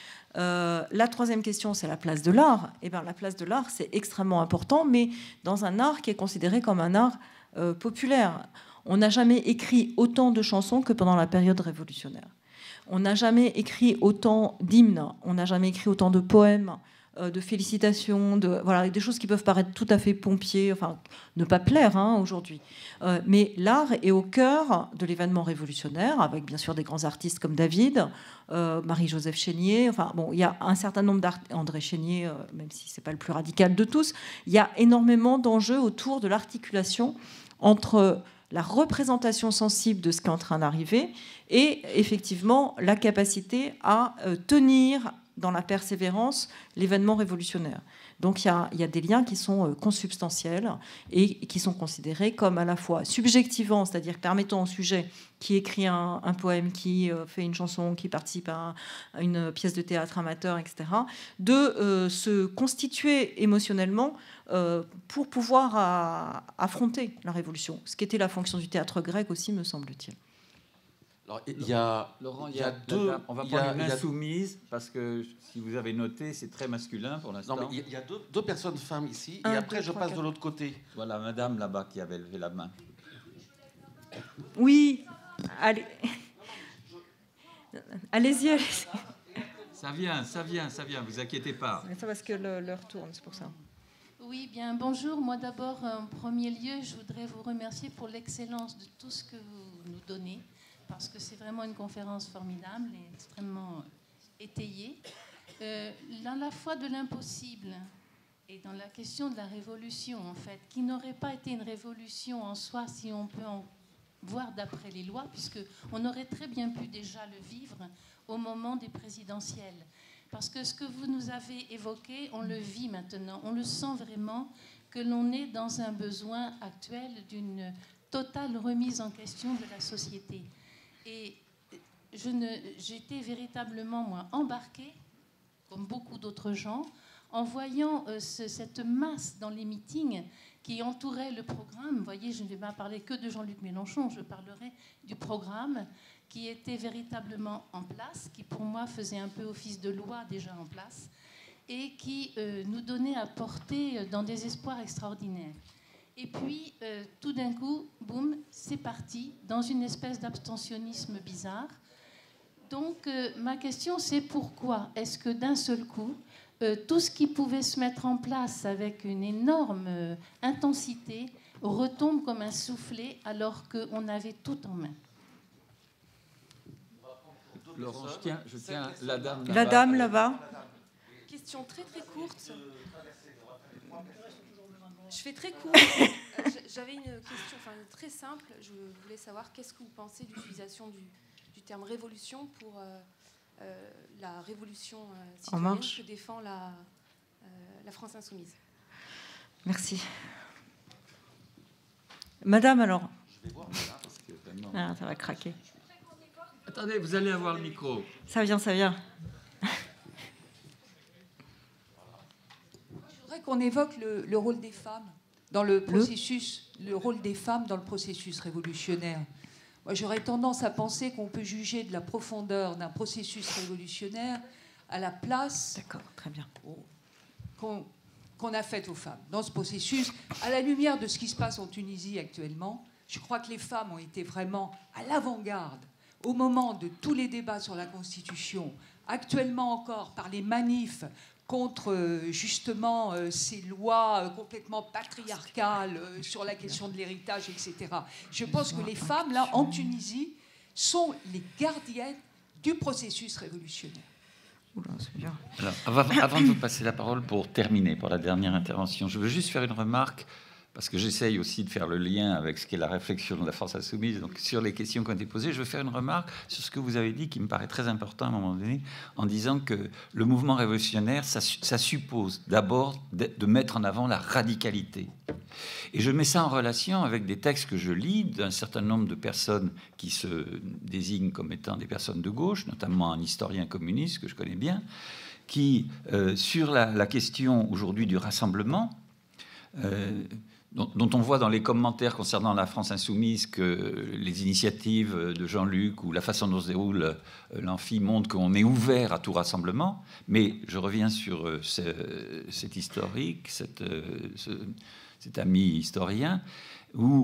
La troisième question, c'est la place de l'art. Eh bien, la place de l'art, c'est extrêmement important, mais dans un art qui est considéré comme un art populaire. On n'a jamais écrit autant de chansons que pendant la période révolutionnaire. On n'a jamais écrit autant d'hymnes, on n'a jamais écrit autant de poèmes, de félicitations, voilà, des choses qui peuvent paraître tout à fait pompiers, enfin, ne pas plaire aujourd'hui. Mais l'art est au cœur de l'événement révolutionnaire, avec bien sûr des grands artistes comme David, Marie-Joseph Chénier. Enfin, bon, il y a un certain nombre d'artistes, André Chénier, même si ce n'est pas le plus radical de tous. Il y a énormément d'enjeux autour de l'articulation entre la représentation sensible de ce qui est en train d'arriver et effectivement la capacité à tenir dans la persévérance l'événement révolutionnaire. Donc il y a des liens qui sont consubstantiels et qui sont considérés comme à la fois subjectivants, c'est-à-dire permettant au sujet qui écrit un poème, qui fait une chanson, qui participe à une pièce de théâtre amateur, etc., de se constituer émotionnellement pour pouvoir affronter la révolution, ce qui était la fonction du théâtre grec aussi, me semble-t-il. Alors, Laurent, il y a deux... On va prendre une insoumise, parce que si vous avez noté, c'est très masculin pour l'instant. Non, mais il y a deux personnes femmes ici, et après je passe de l'autre côté. Voilà, madame là-bas qui avait levé la main. Oui, allez. Allez-y. Ça vient, vous inquiétez pas. C'est parce que l'heure tourne, c'est pour ça. Oui, bien, bonjour. Moi, d'abord, en premier lieu, je voudrais vous remercier pour l'excellence de tout ce que vous nous donnez, parce que c'est vraiment une conférence formidable et extrêmement étayée. Dans la foi de l'impossible et dans la question de la révolution, en fait, qui n'aurait pas été une révolution en soi si on peut en voir d'après les lois, puisqu'on aurait très bien pu déjà le vivre au moment des présidentielles. Parce que ce que vous nous avez évoqué, on le vit maintenant, on le sent vraiment que l'on est dans un besoin actuel d'une totale remise en question de la société. Et j'étais véritablement, moi, embarquée, comme beaucoup d'autres gens, en voyant cette masse dans les meetings qui entourait le programme. Vous voyez, je ne vais pas parler que de Jean-Luc Mélenchon, je parlerai du programme qui était véritablement en place, qui pour moi faisait un peu office de loi déjà en place, et qui nous donnait à porter dans des espoirs extraordinaires. Et puis, tout d'un coup, boum, c'est parti, dans une espèce d'abstentionnisme bizarre. Donc, ma question, c'est pourquoi est-ce que d'un seul coup, tout ce qui pouvait se mettre en place avec une énorme intensité retombe comme un soufflet alors qu'on avait tout en main? Laurent, je tiens la dame là-bas. La dame là-bas. Question très très courte. Je fais très court. J'avais une question très simple. Je voulais savoir qu'est-ce que vous pensez de l'utilisation du terme révolution pour la révolution citoyenne que défend la France insoumise. Merci. Madame, alors. Je vais voir, parce que vraiment... Ça va craquer. Attendez, vous allez avoir le micro. Ça vient, ça vient. Je voudrais qu'on évoque le rôle des femmes dans le processus, le rôle des femmes dans le processus révolutionnaire. Moi, j'aurais tendance à penser qu'on peut juger de la profondeur d'un processus révolutionnaire à la place très bien. qu'on a faite aux femmes dans ce processus, à la lumière de ce qui se passe en Tunisie actuellement. Je crois que les femmes ont été vraiment à l'avant-garde au moment de tous les débats sur la Constitution, actuellement encore par les manifs contre justement ces lois complètement patriarcales sur la question de l'héritage, etc. Je pense que les femmes, là, en Tunisie, sont les gardiennes du processus révolutionnaire. Alors, avant de vous passer la parole pour terminer, pour la dernière intervention, je veux juste faire une remarque, parce que j'essaye aussi de faire le lien avec ce qu'est la réflexion de la France insoumise. Donc, sur les questions qui ont été posées, je veux faire une remarque sur ce que vous avez dit, qui me paraît très important à un moment donné, en disant que le mouvement révolutionnaire, ça suppose d'abord de mettre en avant la radicalité. Et je mets ça en relation avec des textes que je lis d'un certain nombre de personnes qui se désignent comme étant des personnes de gauche, notamment un historien communiste que je connais bien, qui, sur la question aujourd'hui du rassemblement, dont on voit dans les commentaires concernant la France insoumise que les initiatives de Jean-Luc ou la façon dont se déroule l'amphi montrent qu'on est ouvert à tout rassemblement. Mais je reviens sur cet historique, cet ami historien, où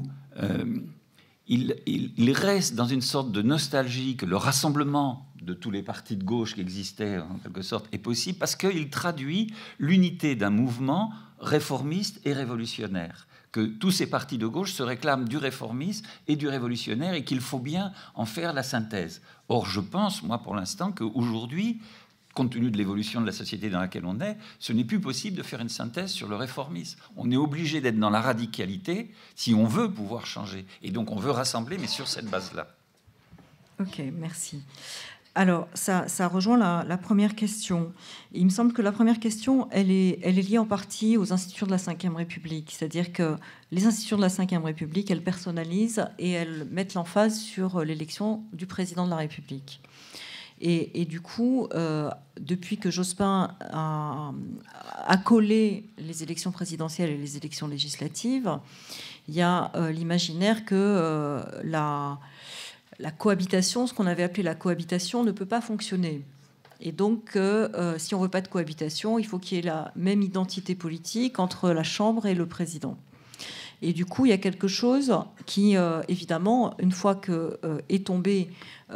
il reste dans une sorte de nostalgie que le rassemblement de tous les partis de gauche qui existaient, en quelque sorte, est possible parce qu'il traduit l'unité d'un mouvement réformiste et révolutionnaire, que tous ces partis de gauche se réclament du réformisme et du révolutionnaire et qu'il faut bien en faire la synthèse. Or, je pense, moi, pour l'instant, qu'aujourd'hui, compte tenu de l'évolution de la société dans laquelle on est, ce n'est plus possible de faire une synthèse sur le réformisme. On est obligé d'être dans la radicalité si on veut pouvoir changer. Et donc, on veut rassembler, mais sur cette base-là. Ok, merci. Alors, ça rejoint la première question. Il me semble que la première question, elle est liée en partie aux institutions de la Ve République. C'est-à-dire que les institutions de la Ve République, elles personnalisent et elles mettent l'emphase sur l'élection du président de la République. Et du coup, depuis que Jospin a collé les élections présidentielles et les élections législatives, il y a l'imaginaire que la cohabitation, ce qu'on avait appelé la cohabitation, ne peut pas fonctionner. Et donc, si on ne veut pas de cohabitation, il faut qu'il y ait la même identité politique entre la Chambre et le président. Et du coup, il y a quelque chose qui, évidemment, une fois que est tombé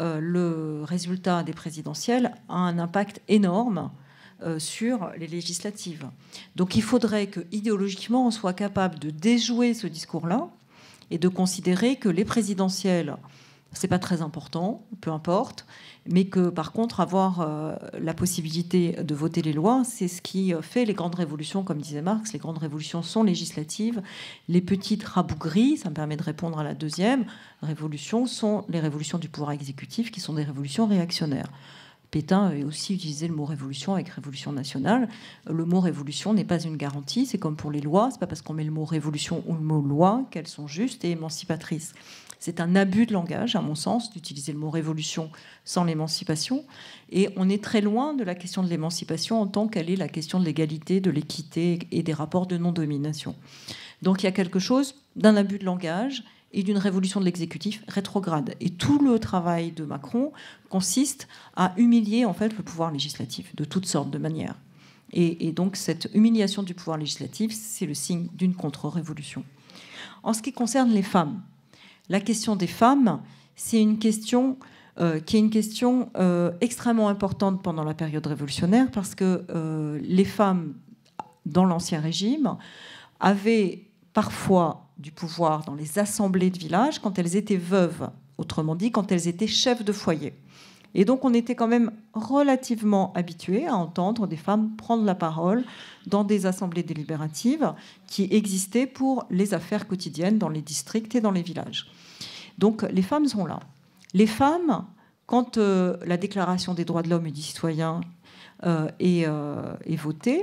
le résultat des présidentielles, a un impact énorme sur les législatives. Donc, il faudrait que, idéologiquement, on soit capable de déjouer ce discours-là et de considérer que les présidentielles, c'est pas très important, peu importe, mais que par contre avoir la possibilité de voter les lois, c'est ce qui fait les grandes révolutions, comme disait Marx. Les grandes révolutions sont législatives. Les petites rabougeries, ça me permet de répondre à la deuxième révolution, sont les révolutions du pouvoir exécutif, qui sont des révolutions réactionnaires. Pétain a aussi utilisé le mot révolution avec révolution nationale. Le mot révolution n'est pas une garantie. C'est comme pour les lois. C'est pas parce qu'on met le mot révolution ou le mot loi qu'elles sont justes et émancipatrices. C'est un abus de langage, à mon sens, d'utiliser le mot révolution sans l'émancipation. Et on est très loin de la question de l'émancipation en tant qu'elle est la question de l'égalité, de l'équité et des rapports de non-domination. Donc il y a quelque chose d'un abus de langage et d'une révolution de l'exécutif rétrograde. Et tout le travail de Macron consiste à humilier en fait le pouvoir législatif de toutes sortes de manières. Et donc cette humiliation du pouvoir législatif, c'est le signe d'une contre-révolution. En ce qui concerne les femmes, la question des femmes, c'est une question qui est une question extrêmement importante pendant la période révolutionnaire parce que les femmes dans l'Ancien Régime avaient parfois du pouvoir dans les assemblées de village quand elles étaient veuves, autrement dit quand elles étaient chefs de foyer. Et donc on était quand même relativement habitué à entendre des femmes prendre la parole dans des assemblées délibératives qui existaient pour les affaires quotidiennes dans les districts et dans les villages. Donc les femmes sont là. Les femmes, quand la Déclaration des droits de l'homme et du citoyen est votée,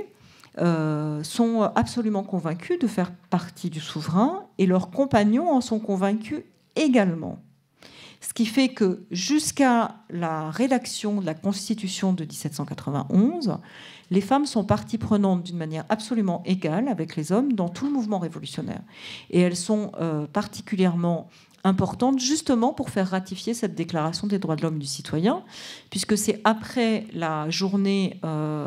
sont absolument convaincus de faire partie du souverain et leurs compagnons en sont convaincus également. Ce qui fait que jusqu'à la rédaction de la Constitution de 1791, les femmes sont partie prenante d'une manière absolument égale avec les hommes dans tout le mouvement révolutionnaire. Et elles sont particulièrement importantes justement pour faire ratifier cette Déclaration des droits de l'homme et du citoyen, puisque c'est après la journée...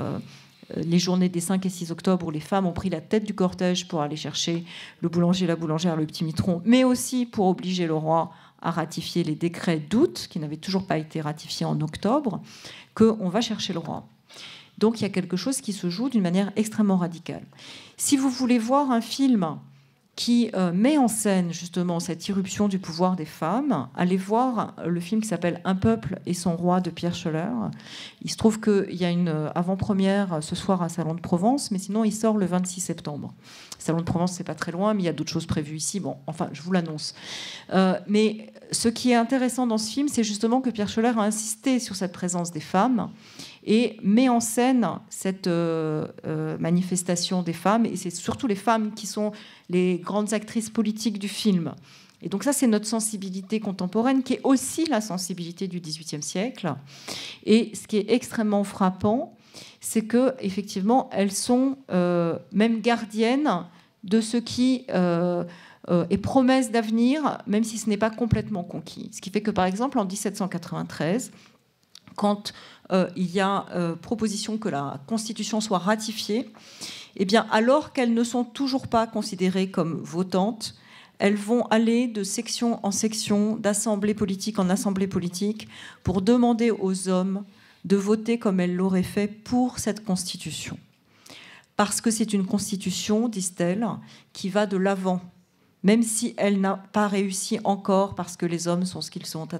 les journées des 5 et 6 octobre où les femmes ont pris la tête du cortège pour aller chercher le boulanger, la boulangère, le petit mitron, mais aussi pour obliger le roi à ratifier les décrets d'août, qui n'avaient toujours pas été ratifiés en octobre, qu'on va chercher le roi. Donc il y a quelque chose qui se joue d'une manière extrêmement radicale. Si vous voulez voir un film qui met en scène justement cette irruption du pouvoir des femmes, allez voir le film qui s'appelle « Un peuple et son roi » de Pierre Schoeller. Il se trouve qu'il y a une avant-première ce soir à Salon de Provence, mais sinon il sort le 26 septembre. Salon de Provence, c'est pas très loin, mais il y a d'autres choses prévues ici. Bon, enfin, je vous l'annonce. Mais ce qui est intéressant dans ce film, c'est justement que Pierre Schoeller a insisté sur cette présence des femmes et met en scène cette manifestation des femmes. Et c'est surtout les femmes qui sont les grandes actrices politiques du film. Et donc ça, c'est notre sensibilité contemporaine, qui est aussi la sensibilité du XVIIIe siècle. Et ce qui est extrêmement frappant, c'est que effectivement, elles sont même gardiennes de ce qui est promesse d'avenir, même si ce n'est pas complètement conquis. Ce qui fait que, par exemple, en 1793, quand il y a proposition que la Constitution soit ratifiée, eh bien, alors qu'elles ne sont toujours pas considérées comme votantes, elles vont aller de section en section, d'assemblée politique en assemblée politique, pour demander aux hommes de voter comme elles l'auraient fait pour cette Constitution. Parce que c'est une Constitution, disent-elles, qui va de l'avant, même si elle n'a pas réussi encore, parce que les hommes sont ce qu'ils sont,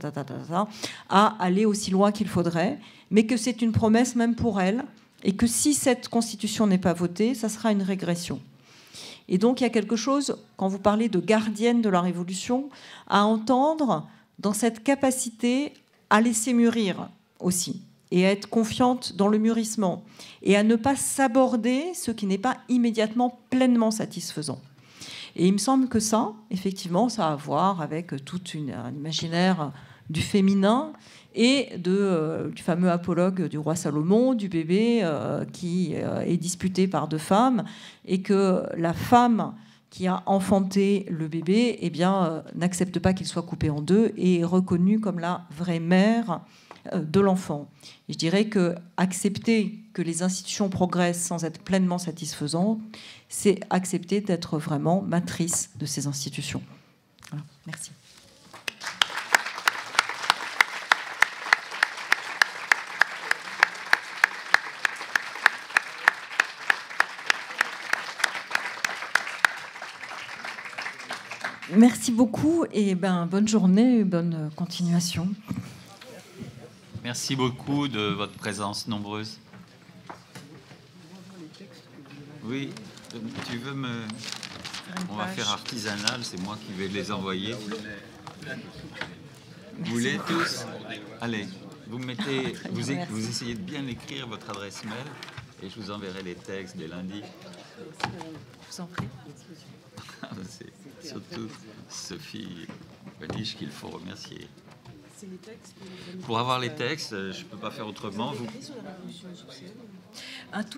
à aller aussi loin qu'il faudrait, mais que c'est une promesse même pour elles, et que si cette Constitution n'est pas votée, ça sera une régression. Et donc il y a quelque chose, quand vous parlez de gardienne de la Révolution, à entendre dans cette capacité à laisser mûrir aussi, et à être confiante dans le mûrissement, et à ne pas s'aborder ce qui n'est pas immédiatement pleinement satisfaisant. Et il me semble que ça, effectivement, ça a à voir avec tout un imaginaire du féminin et du fameux apologue du roi Salomon, du bébé qui est disputé par deux femmes, et que la femme qui a enfanté le bébé, eh bien, n'accepte pas qu'il soit coupé en deux et est reconnue comme la vraie mère de l'enfant. Et je dirais que accepter que les institutions progressent sans être pleinement satisfaisantes, c'est accepter d'être vraiment matrice de ces institutions. Voilà. Merci. Merci beaucoup et bonne journée, bonne continuation. Merci beaucoup de votre présence nombreuse. Oui, tu veux me... On va faire artisanal, c'est moi qui vais les envoyer. Vous voulez tous? Allez, vous mettez, vous essayez de bien écrire votre adresse mail et je vous enverrai les textes dès lundi. Je vous en prie. C'est surtout Sophie Vaniche qu'il faut remercier. Pour avoir les textes, je ne peux pas faire autrement. Un tout